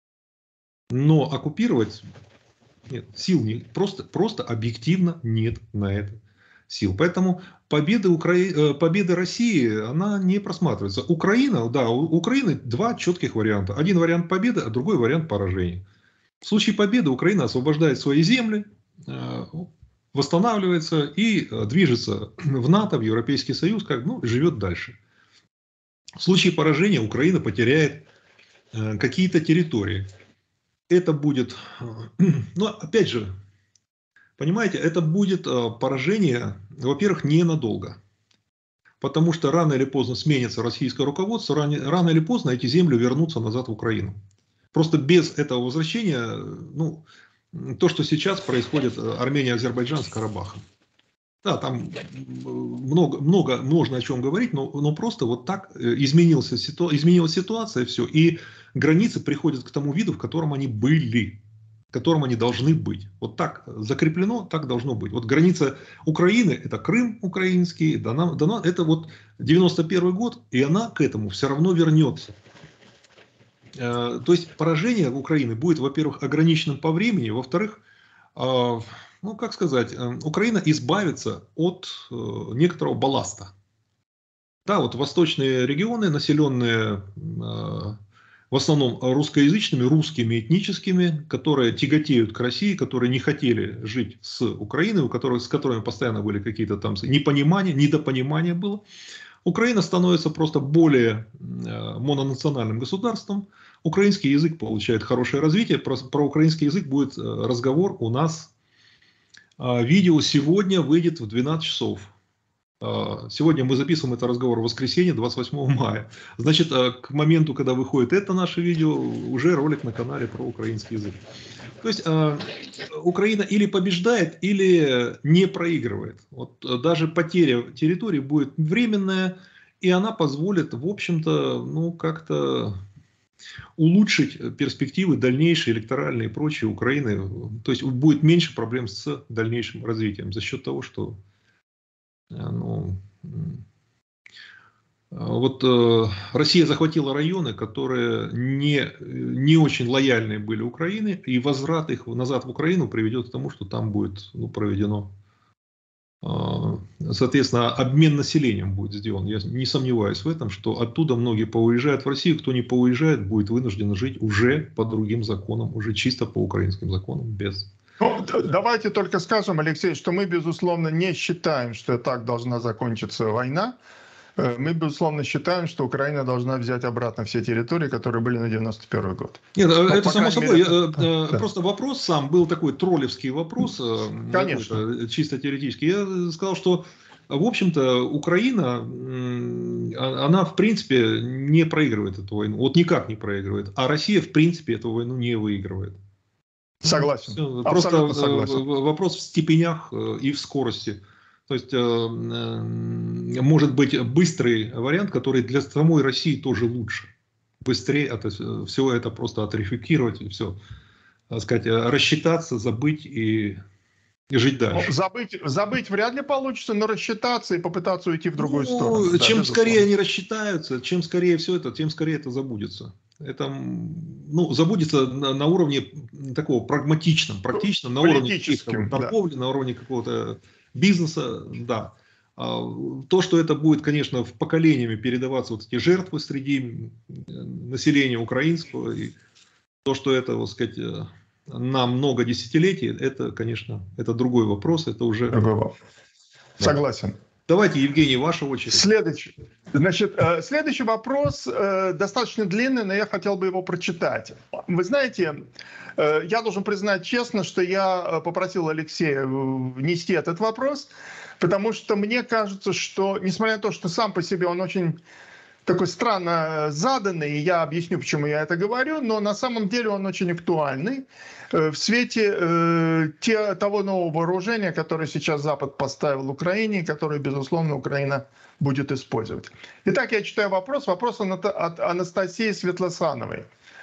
Но оккупировать нет, сил не, просто, просто объективно нет на это сил. Поэтому победа, Укра... победа России, она не просматривается. Украина, да, у Украины два четких варианта. Один вариант победы, а другой вариант поражения. В случае победы Украина освобождает свои земли, восстанавливается и движется в НАТО, в Европейский Союз, как, ну, живет дальше. В случае поражения Украина потеряет какие-то территории. Это будет, ну, опять же, понимаете, это будет поражение, во-первых, ненадолго. Потому что рано или поздно сменится российское руководство, рано, рано или поздно эти земли вернутся назад в Украину. Просто без этого возвращения, ну, то, что сейчас происходит Армения, Азербайджан с Карабахом. Да, там много, много можно о чем говорить, но, но просто вот так изменился, изменилась ситуация, все, и границы приходят к тому виду, в котором они были, в котором они должны быть. Вот так закреплено, так должно быть. Вот граница Украины – это Крым украинский, дана, дана, это вот девяносто первый год, и она к этому все равно вернется. То есть поражение Украины будет, во-первых, ограниченным по времени, во-вторых, ну, как сказать, Украина избавится от некоторого балласта. Да, вот восточные регионы, населенные в основном русскоязычными, русскими этническими, которые тяготеют к России, которые не хотели жить с Украиной, у которых, с которыми постоянно были какие-то там непонимания, недопонимания было. Украина становится просто более мононациональным государством. Украинский язык получает хорошее развитие. Про, про украинский язык будет разговор у нас. Видео сегодня выйдет в двенадцать часов. Сегодня мы записываем этот разговор в воскресенье, двадцать восьмого мая. Значит, к моменту, когда выходит это наше видео, уже ролик на канале про украинский язык. То есть Украина или побеждает, или не проигрывает. Вот даже потеря территории будет временная, и она позволит, в общем-то, ну, как-то улучшить перспективы дальнейшие, электоральные и прочие Украины. То есть будет меньше проблем с дальнейшим развитием за счет того, что ну, Вот э, Россия захватила районы, которые не, не очень лояльные были Украине, и возврат их назад в Украину приведет к тому, что там будет ну, проведено, э, соответственно, обмен населением будет сделан. Я не сомневаюсь в этом, что оттуда многие поуезжают в Россию, кто не поуезжает, будет вынужден жить уже по другим законам, уже чисто по украинским законам, без... Ну, давайте только скажем, Алексей, что мы, безусловно, не считаем, что так должна закончиться война. Мы, безусловно, считаем, что Украина должна взять обратно все территории, которые были на девяносто первый год. Нет, Но, это само собой. Мере, я, да. Просто вопрос сам был такой троллевский вопрос, конечно, чисто теоретический. Я сказал, что, в общем-то, Украина, она, в принципе, не проигрывает эту войну. Вот никак не проигрывает. А Россия, в принципе, эту войну не выигрывает. Согласен. Все. Просто согласен. Вопрос в степенях и в скорости. То есть, может быть, быстрый вариант, который для самой России тоже лучше. Быстрее это, все это просто отрефлектировать и все. Так сказать, рассчитаться, забыть и, и жить дальше. Забыть, забыть вряд ли получится, но рассчитаться и попытаться уйти в другую ну, сторону. Чем да, скорее они рассчитаются, чем скорее все это, тем скорее это забудется. Это ну, забудется на, на уровне такого прагматичном, практичном, на уровне торговли, да. На уровне какого-то бизнеса, да. То, что это будет, конечно, в поколениями передаваться вот эти жертвы среди населения украинского, и то, что это, так сказать, на много десятилетий, это, конечно, это другой вопрос, это уже... Да. Согласен. Давайте, Евгений, ваша очередь. Следующий. Значит, следующий вопрос достаточно длинный, но я хотел бы его прочитать. Вы знаете, я должен признать честно, что я попросил Алексея внести этот вопрос, потому что мне кажется, что, несмотря на то, что сам по себе он очень такой странно заданный, и я объясню, почему я это говорю, но на самом деле он очень актуальный в свете э, те, того нового вооружения, которое сейчас Запад поставил Украине, и которое, безусловно, Украина будет использовать. Итак, я читаю вопрос. Вопрос от Анастасии Светлосановой.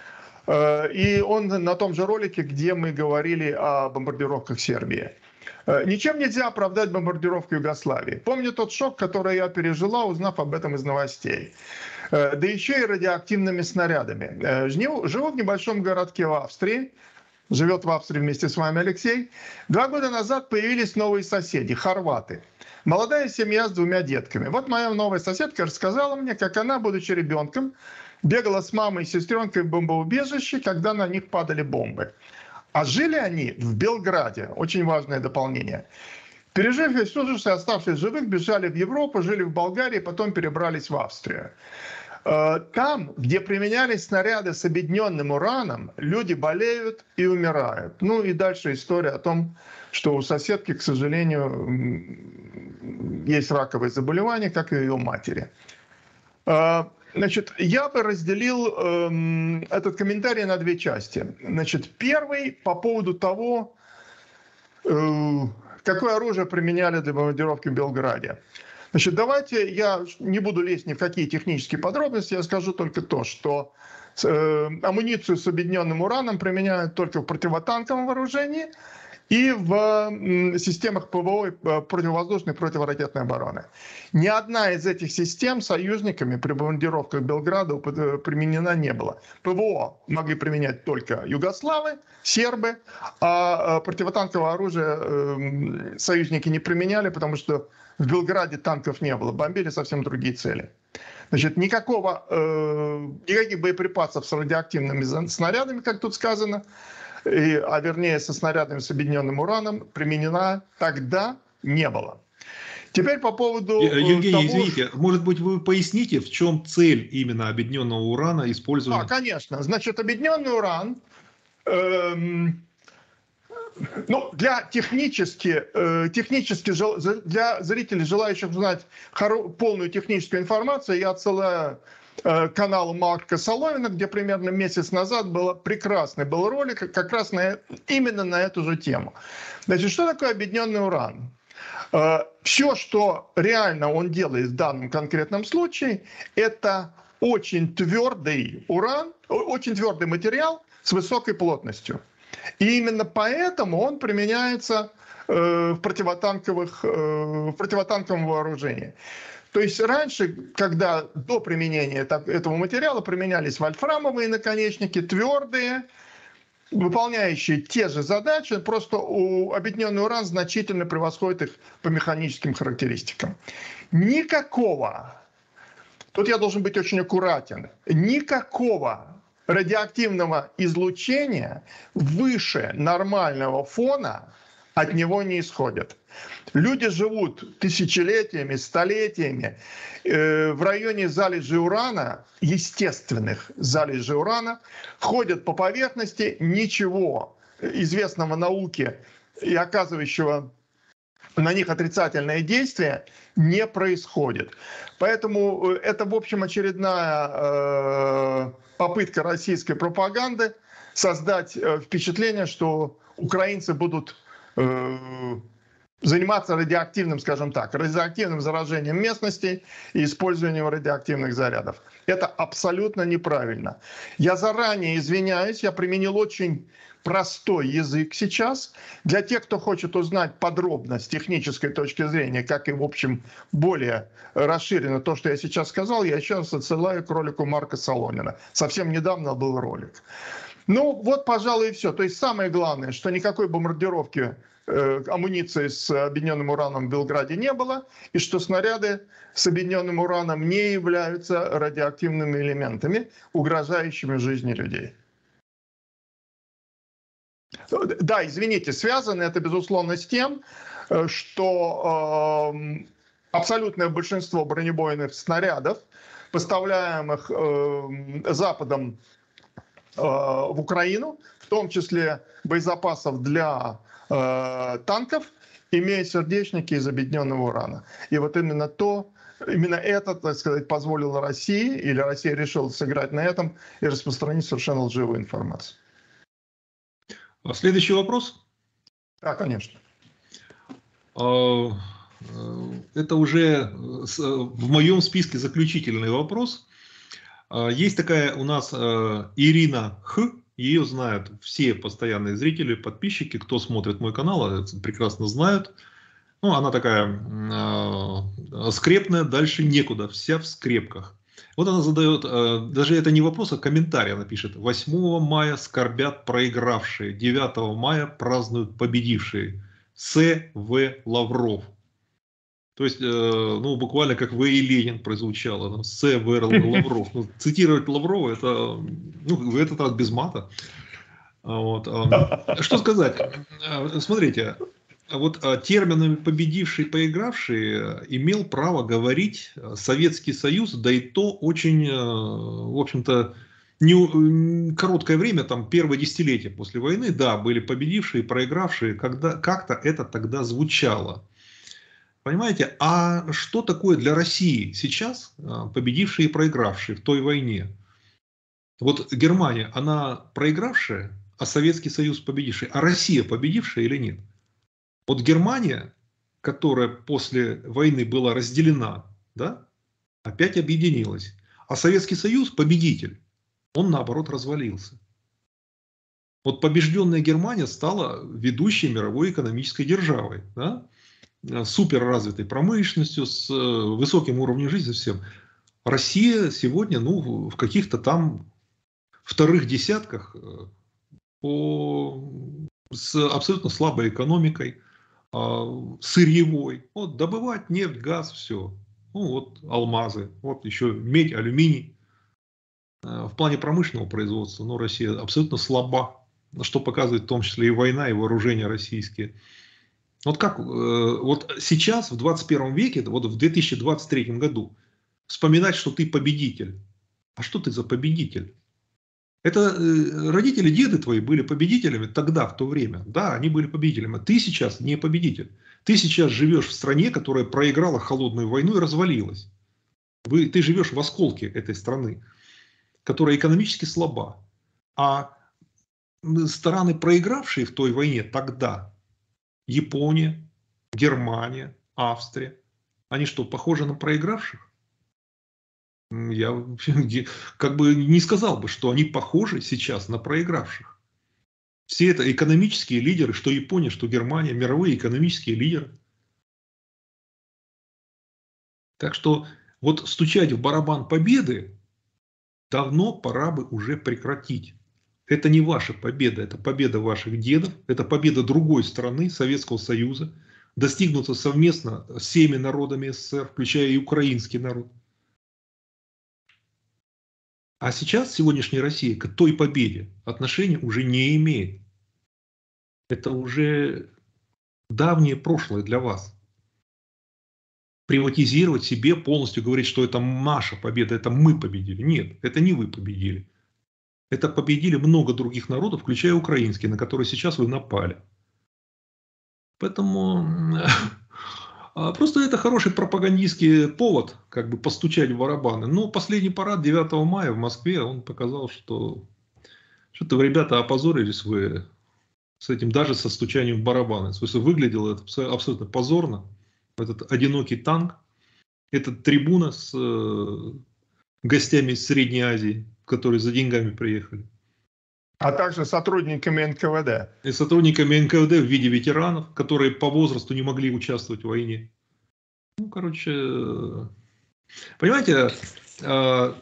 Э, и он на том же ролике, где мы говорили о бомбардировках Сербии. Ничем нельзя оправдать бомбардировку Югославии. Помню тот шок, который я пережила, узнав об этом из новостей. Да еще и радиоактивными снарядами. Живу в небольшом городке в Австрии. Живет в Австрии вместе с вами Алексей. Два года назад появились новые соседи, хорваты. Молодая семья с двумя детками. Вот моя новая соседка рассказала мне, как она, будучи ребенком, бегала с мамой и сестренкой в бомбоубежище, когда на них падали бомбы. А жили они в Белграде. Очень важное дополнение. Пережив весь ужас и оставшись живых, бежали в Европу, жили в Болгарии, потом перебрались в Австрию. Там, где применялись снаряды с объединенным ураном, люди болеют и умирают. Ну и дальше история о том, что у соседки, к сожалению, есть раковые заболевания, как и ее матери. Значит, я бы разделил э, этот комментарий на две части. Значит, первый по поводу того, э, какое оружие применяли для бомбардировки в Белграде. Значит, давайте я не буду лезть ни в какие технические подробности, я скажу только то, что э, амуницию с объединенным ураном применяют только в противотанковом вооружении и в системах ПВО, противовоздушной и противоракетной обороны. Ни одна из этих систем союзниками при бомбардировках Белграда применена не была. ПВО могли применять только югославы, сербы, а противотанковое оружие союзники не применяли, потому что в Белграде танков не было, бомбили совсем другие цели. Значит, никакого, никаких боеприпасов с радиоактивными снарядами, как тут сказано, И, а вернее со снарядами с объединенным ураном, применена тогда не было. Теперь по поводу... Евгений, того, извините, может быть вы поясните, в чем цель именно объединенного урана использования? А, конечно. Значит, объединенный уран, эм, ну, для технически, э, технически, для зрителей, желающих узнать полную техническую информацию, я отсылаю каналу Марка Соловина, где примерно месяц назад был прекрасный был ролик как раз на, именно на эту же тему. Значит, что такое объединенный уран? Все, что реально он делает в данном конкретном случае, это очень твердый уран, очень твердый материал с высокой плотностью. И именно поэтому он применяется в противотанковых, в противотанковом вооружении. То есть раньше, когда до применения этого материала применялись вольфрамовые наконечники, твердые, выполняющие те же задачи, просто у объединенный уран значительно превосходит их по механическим характеристикам. Никакого, тут я должен быть очень аккуратен, никакого радиоактивного излучения выше нормального фона от него не исходит. Люди живут тысячелетиями, столетиями э, в районе залежей урана, естественных залежей урана, ходят по поверхности, ничего известного науке и оказывающего на них отрицательное действие не происходит. Поэтому это, в общем, очередная э, попытка российской пропаганды создать э, впечатление, что украинцы будут э, заниматься радиоактивным, скажем так, радиоактивным заражением местности и использованием радиоактивных зарядов. Это абсолютно неправильно. Я заранее извиняюсь, я применил очень простой язык сейчас. Для тех, кто хочет узнать подробно с технической точки зрения, как и, в общем, более расширенно то, что я сейчас сказал, я еще раз отсылаю к ролику Марка Солонина. Совсем недавно был ролик. Ну, вот, пожалуй, и все. То есть самое главное, что никакой бомбардировки э, амуниции с объединенным ураном в Белграде не было, и что снаряды с объединенным ураном не являются радиоактивными элементами, угрожающими жизни людей. Да, извините, связано это, безусловно, с тем, что э, абсолютное большинство бронебойных снарядов, поставляемых э, Западом в Украину, в том числе боезапасов для э, танков, имея сердечники из объединенного урана. И вот именно то, именно это, так сказать, позволило России, или Россия решила сыграть на этом и распространить совершенно лживую информацию. Следующий вопрос. Да, конечно. Это уже в моем списке заключительный вопрос. Есть такая у нас Ирина Х, ее знают все постоянные зрители, подписчики, кто смотрит мой канал, прекрасно знают. Ну, она такая э, скрепная, дальше некуда, вся в скрепках. Вот она задает, э, даже это не вопрос, а комментарий она пишет. восьмого мая скорбят проигравшие, девятого мая празднуют победившие. С. В. Лавров. То есть, э, ну, буквально как В. и Ленин прозвучало. С. В. Лавров. Ну, цитировать Лаврова, это, ну, в этот раз без мата. Вот. Что сказать? Смотрите, вот терминами победивший, проигравший имел право говорить Советский Союз, да и то очень, в общем-то, не, короткое время, там первое десятилетие после войны, да, были победившие, проигравшие, когда как-то это тогда звучало. Понимаете, а что такое для России сейчас победившие и проигравшие в той войне? Вот Германия, она проигравшая, а Советский Союз победивший, а Россия победившая или нет? Вот Германия, которая после войны была разделена, да, опять объединилась, а Советский Союз победитель, он наоборот развалился. Вот побежденная Германия стала ведущей мировой экономической державой, да? Суперразвитой промышленностью, с высоким уровнем жизни, всем. Россия сегодня, ну, в каких-то там вторых десятках по, с абсолютно слабой экономикой, сырьевой. Вот добывать нефть, газ, все. Ну вот алмазы, вот еще медь, алюминий. В плане промышленного производства, ну, Россия абсолютно слаба, что показывает в том числе и война, и вооружения российские. Вот как вот сейчас, в двадцать первом веке, вот в две тысячи двадцать третьем году, вспоминать, что ты победитель. А что ты за победитель? Это родители, деды твои были победителями тогда, в то время. Да, они были победителями. Ты сейчас не победитель. Ты сейчас живешь в стране, которая проиграла холодную войну и развалилась. Вы, ты живешь в осколке этой страны, которая экономически слаба. А страны, проигравшие в той войне тогда, Япония, Германия, Австрия, они что, похожи на проигравших? Я как бы не сказал бы, что они похожи сейчас на проигравших. Все это экономические лидеры, что Япония, что Германия, мировые экономические лидеры. Так что вот стучать в барабан победы давно пора бы уже прекратить. Это не ваша победа, это победа ваших дедов, это победа другой страны, Советского Союза, достигнута совместно с всеми народами СССР, включая и украинский народ. А сейчас сегодняшняя Россия к той победе отношения уже не имеет. Это уже давнее прошлое для вас. Приватизировать себе, полностью говорить, что это наша победа, это мы победили. Нет, это не вы победили. Это победили много других народов, включая украинский, на который сейчас вы напали. Поэтому просто это хороший пропагандистский повод, как бы постучать в барабаны. Но последний парад девятого мая в Москве, он показал, что что-то вы, ребята, опозорились вы с этим, даже со стучанием в барабаны. То есть выглядело это абсолютно позорно. Этот одинокий танк, этот трибуна с э, гостями из Средней Азии, которые за деньгами приехали. А также сотрудниками эн ка вэ дэ. И сотрудниками эн ка вэ дэ в виде ветеранов, которые по возрасту не могли участвовать в войне. Ну, короче, понимаете, э,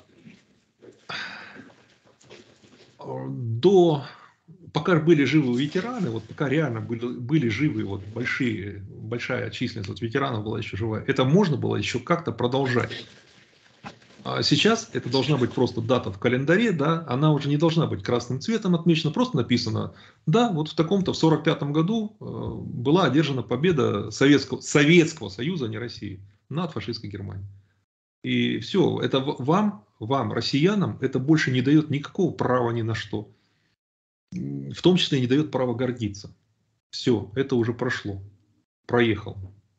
до... Пока были живы ветераны, вот пока реально были, были живы вот большие, большая численность вот ветеранов была еще живая, это можно было еще как-то продолжать. А сейчас это должна быть просто дата в календаре, да, она уже не должна быть красным цветом отмечена, просто написано, да, вот в таком-то, в сорок пятом году э, была одержана победа Советского, Советского Союза, а не России, над фашистской Германией. И все, это вам, вам, россиянам, это больше не дает никакого права ни на что. В том числе не дает права гордиться. Все, это уже прошло. Проехал.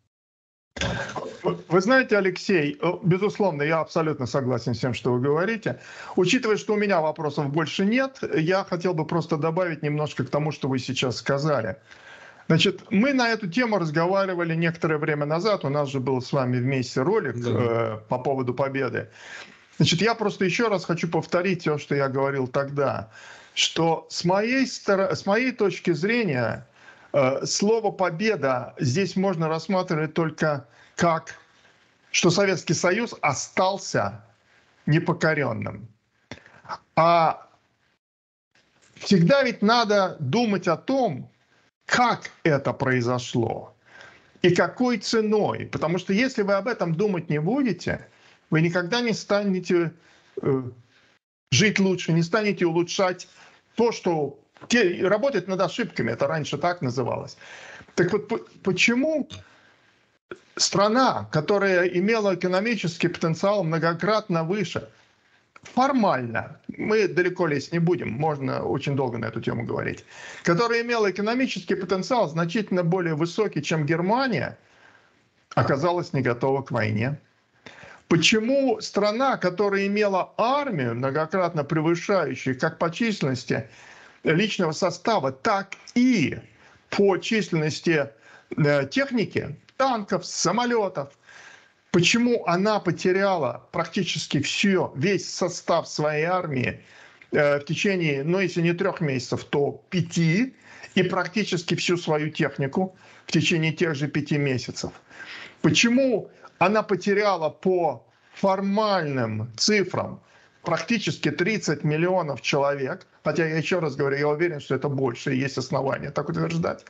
Вы знаете, Алексей, безусловно, я абсолютно согласен с тем, что вы говорите. Учитывая, что у меня вопросов больше нет, я хотел бы просто добавить немножко к тому, что вы сейчас сказали. Значит, мы на эту тему разговаривали некоторое время назад. У нас же был с вами вместе ролик да. э, по поводу победы. Значит, я просто еще раз хочу повторить то, что я говорил тогда. Что с моей, с моей точки зрения э, слово «победа» здесь можно рассматривать только как, что Советский Союз остался непокоренным. А всегда ведь надо думать о том, как это произошло и какой ценой. Потому что если вы об этом думать не будете, вы никогда не станете э, жить лучше, не станете улучшать то, что те, работать над ошибками, это раньше так называлось. Так вот, почему страна, которая имела экономический потенциал многократно выше, формально, мы далеко лезть не будем, можно очень долго на эту тему говорить, которая имела экономический потенциал значительно более высокий, чем Германия, оказалась не готова к войне? Почему страна, которая имела армию, многократно превышающую как по численности личного состава, так и по численности техники, танков, самолетов, почему она потеряла практически все, весь состав своей армии в течение, ну если не трех месяцев, то пяти, и практически всю свою технику в течение тех же пяти месяцев? Почему она потеряла по формальным цифрам практически тридцать миллионов человек, хотя я еще раз говорю, я уверен, что это больше, и есть основания так утверждать.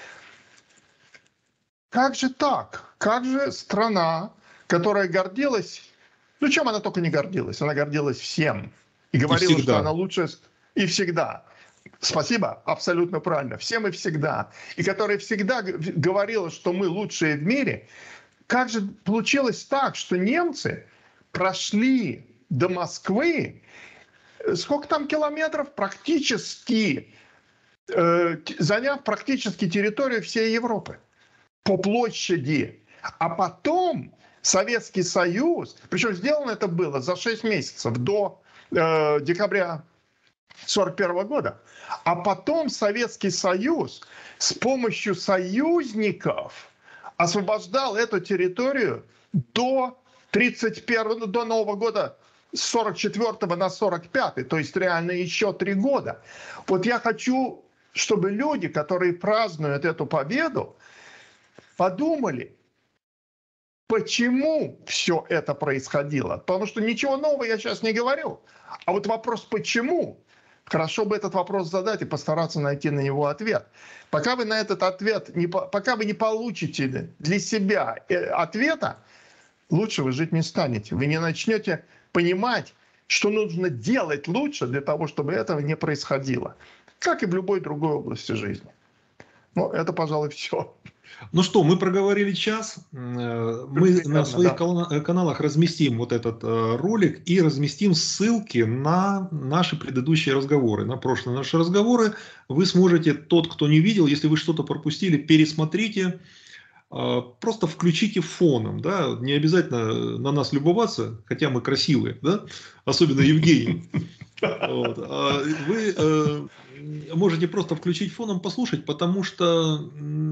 Как же так? Как же страна, которая гордилась, ну чем она только не гордилась, она гордилась всем. И говорила, и что она лучшая, и всегда. Спасибо, абсолютно правильно, всем и всегда. И которая всегда говорила, что мы лучшие в мире. Как же получилось так, что немцы прошли до Москвы, сколько там километров, практически, э, заняв практически территорию всей Европы по площади. А потом Советский Союз, причем сделано это было за шесть месяцев до э, декабря сорок первого года, а потом Советский Союз с помощью союзников освобождал эту территорию до тридцать первого, до Нового года, с сорок четвёртого на сорок пятый, то есть реально еще три года. Вот я хочу, чтобы люди, которые празднуют эту победу, подумали, почему все это происходило. Потому что ничего нового я сейчас не говорю. А вот вопрос «почему?» хорошо бы этот вопрос задать и постараться найти на него ответ. Пока вы на этот ответ, не, пока вы не получите для себя ответа, лучше вы жить не станете. Вы не начнете понимать, что нужно делать лучше для того, чтобы этого не происходило. Как и в любой другой области жизни. Ну, это, пожалуй, все. Ну что, мы проговорили час. Мы Примерно, на своих да. каналах разместим вот этот ролик и разместим ссылки на наши предыдущие разговоры, на прошлые наши разговоры. Вы сможете, тот, кто не видел, если вы что-то пропустили, пересмотрите. Просто включите фоном, да, не обязательно на нас любоваться, хотя мы красивые, да, особенно Евгений. Вот. Вы можете просто включить фоном, послушать, потому что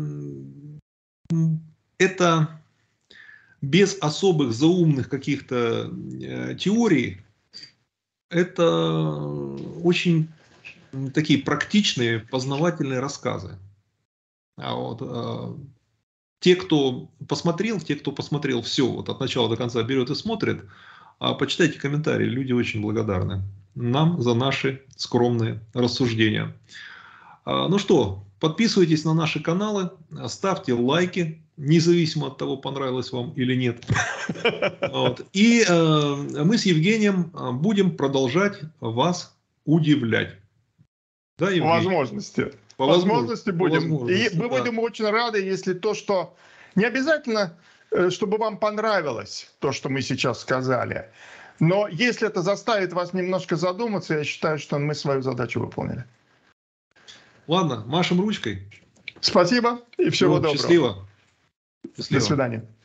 это без особых заумных каких-то теорий, это очень такие практичные, познавательные рассказы. А вот, те, кто посмотрел, те, кто посмотрел все, вот от начала до конца берет и смотрит, почитайте комментарии, люди очень благодарны нам за наши скромные рассуждения. Ну что, подписывайтесь на наши каналы, ставьте лайки, независимо от того, понравилось вам или нет. Вот. И э, мы с Евгением будем продолжать вас удивлять. Да, Евгений? По возможности. По, По возможности будем. По возможности, И мы да. будем очень рады, если то, что... Не обязательно, чтобы вам понравилось то, что мы сейчас сказали. Но если это заставит вас немножко задуматься, я считаю, что мы свою задачу выполнили. Ладно, машем ручкой. Спасибо и всего Все, доброго. счастливо. Счастливо. До свидания.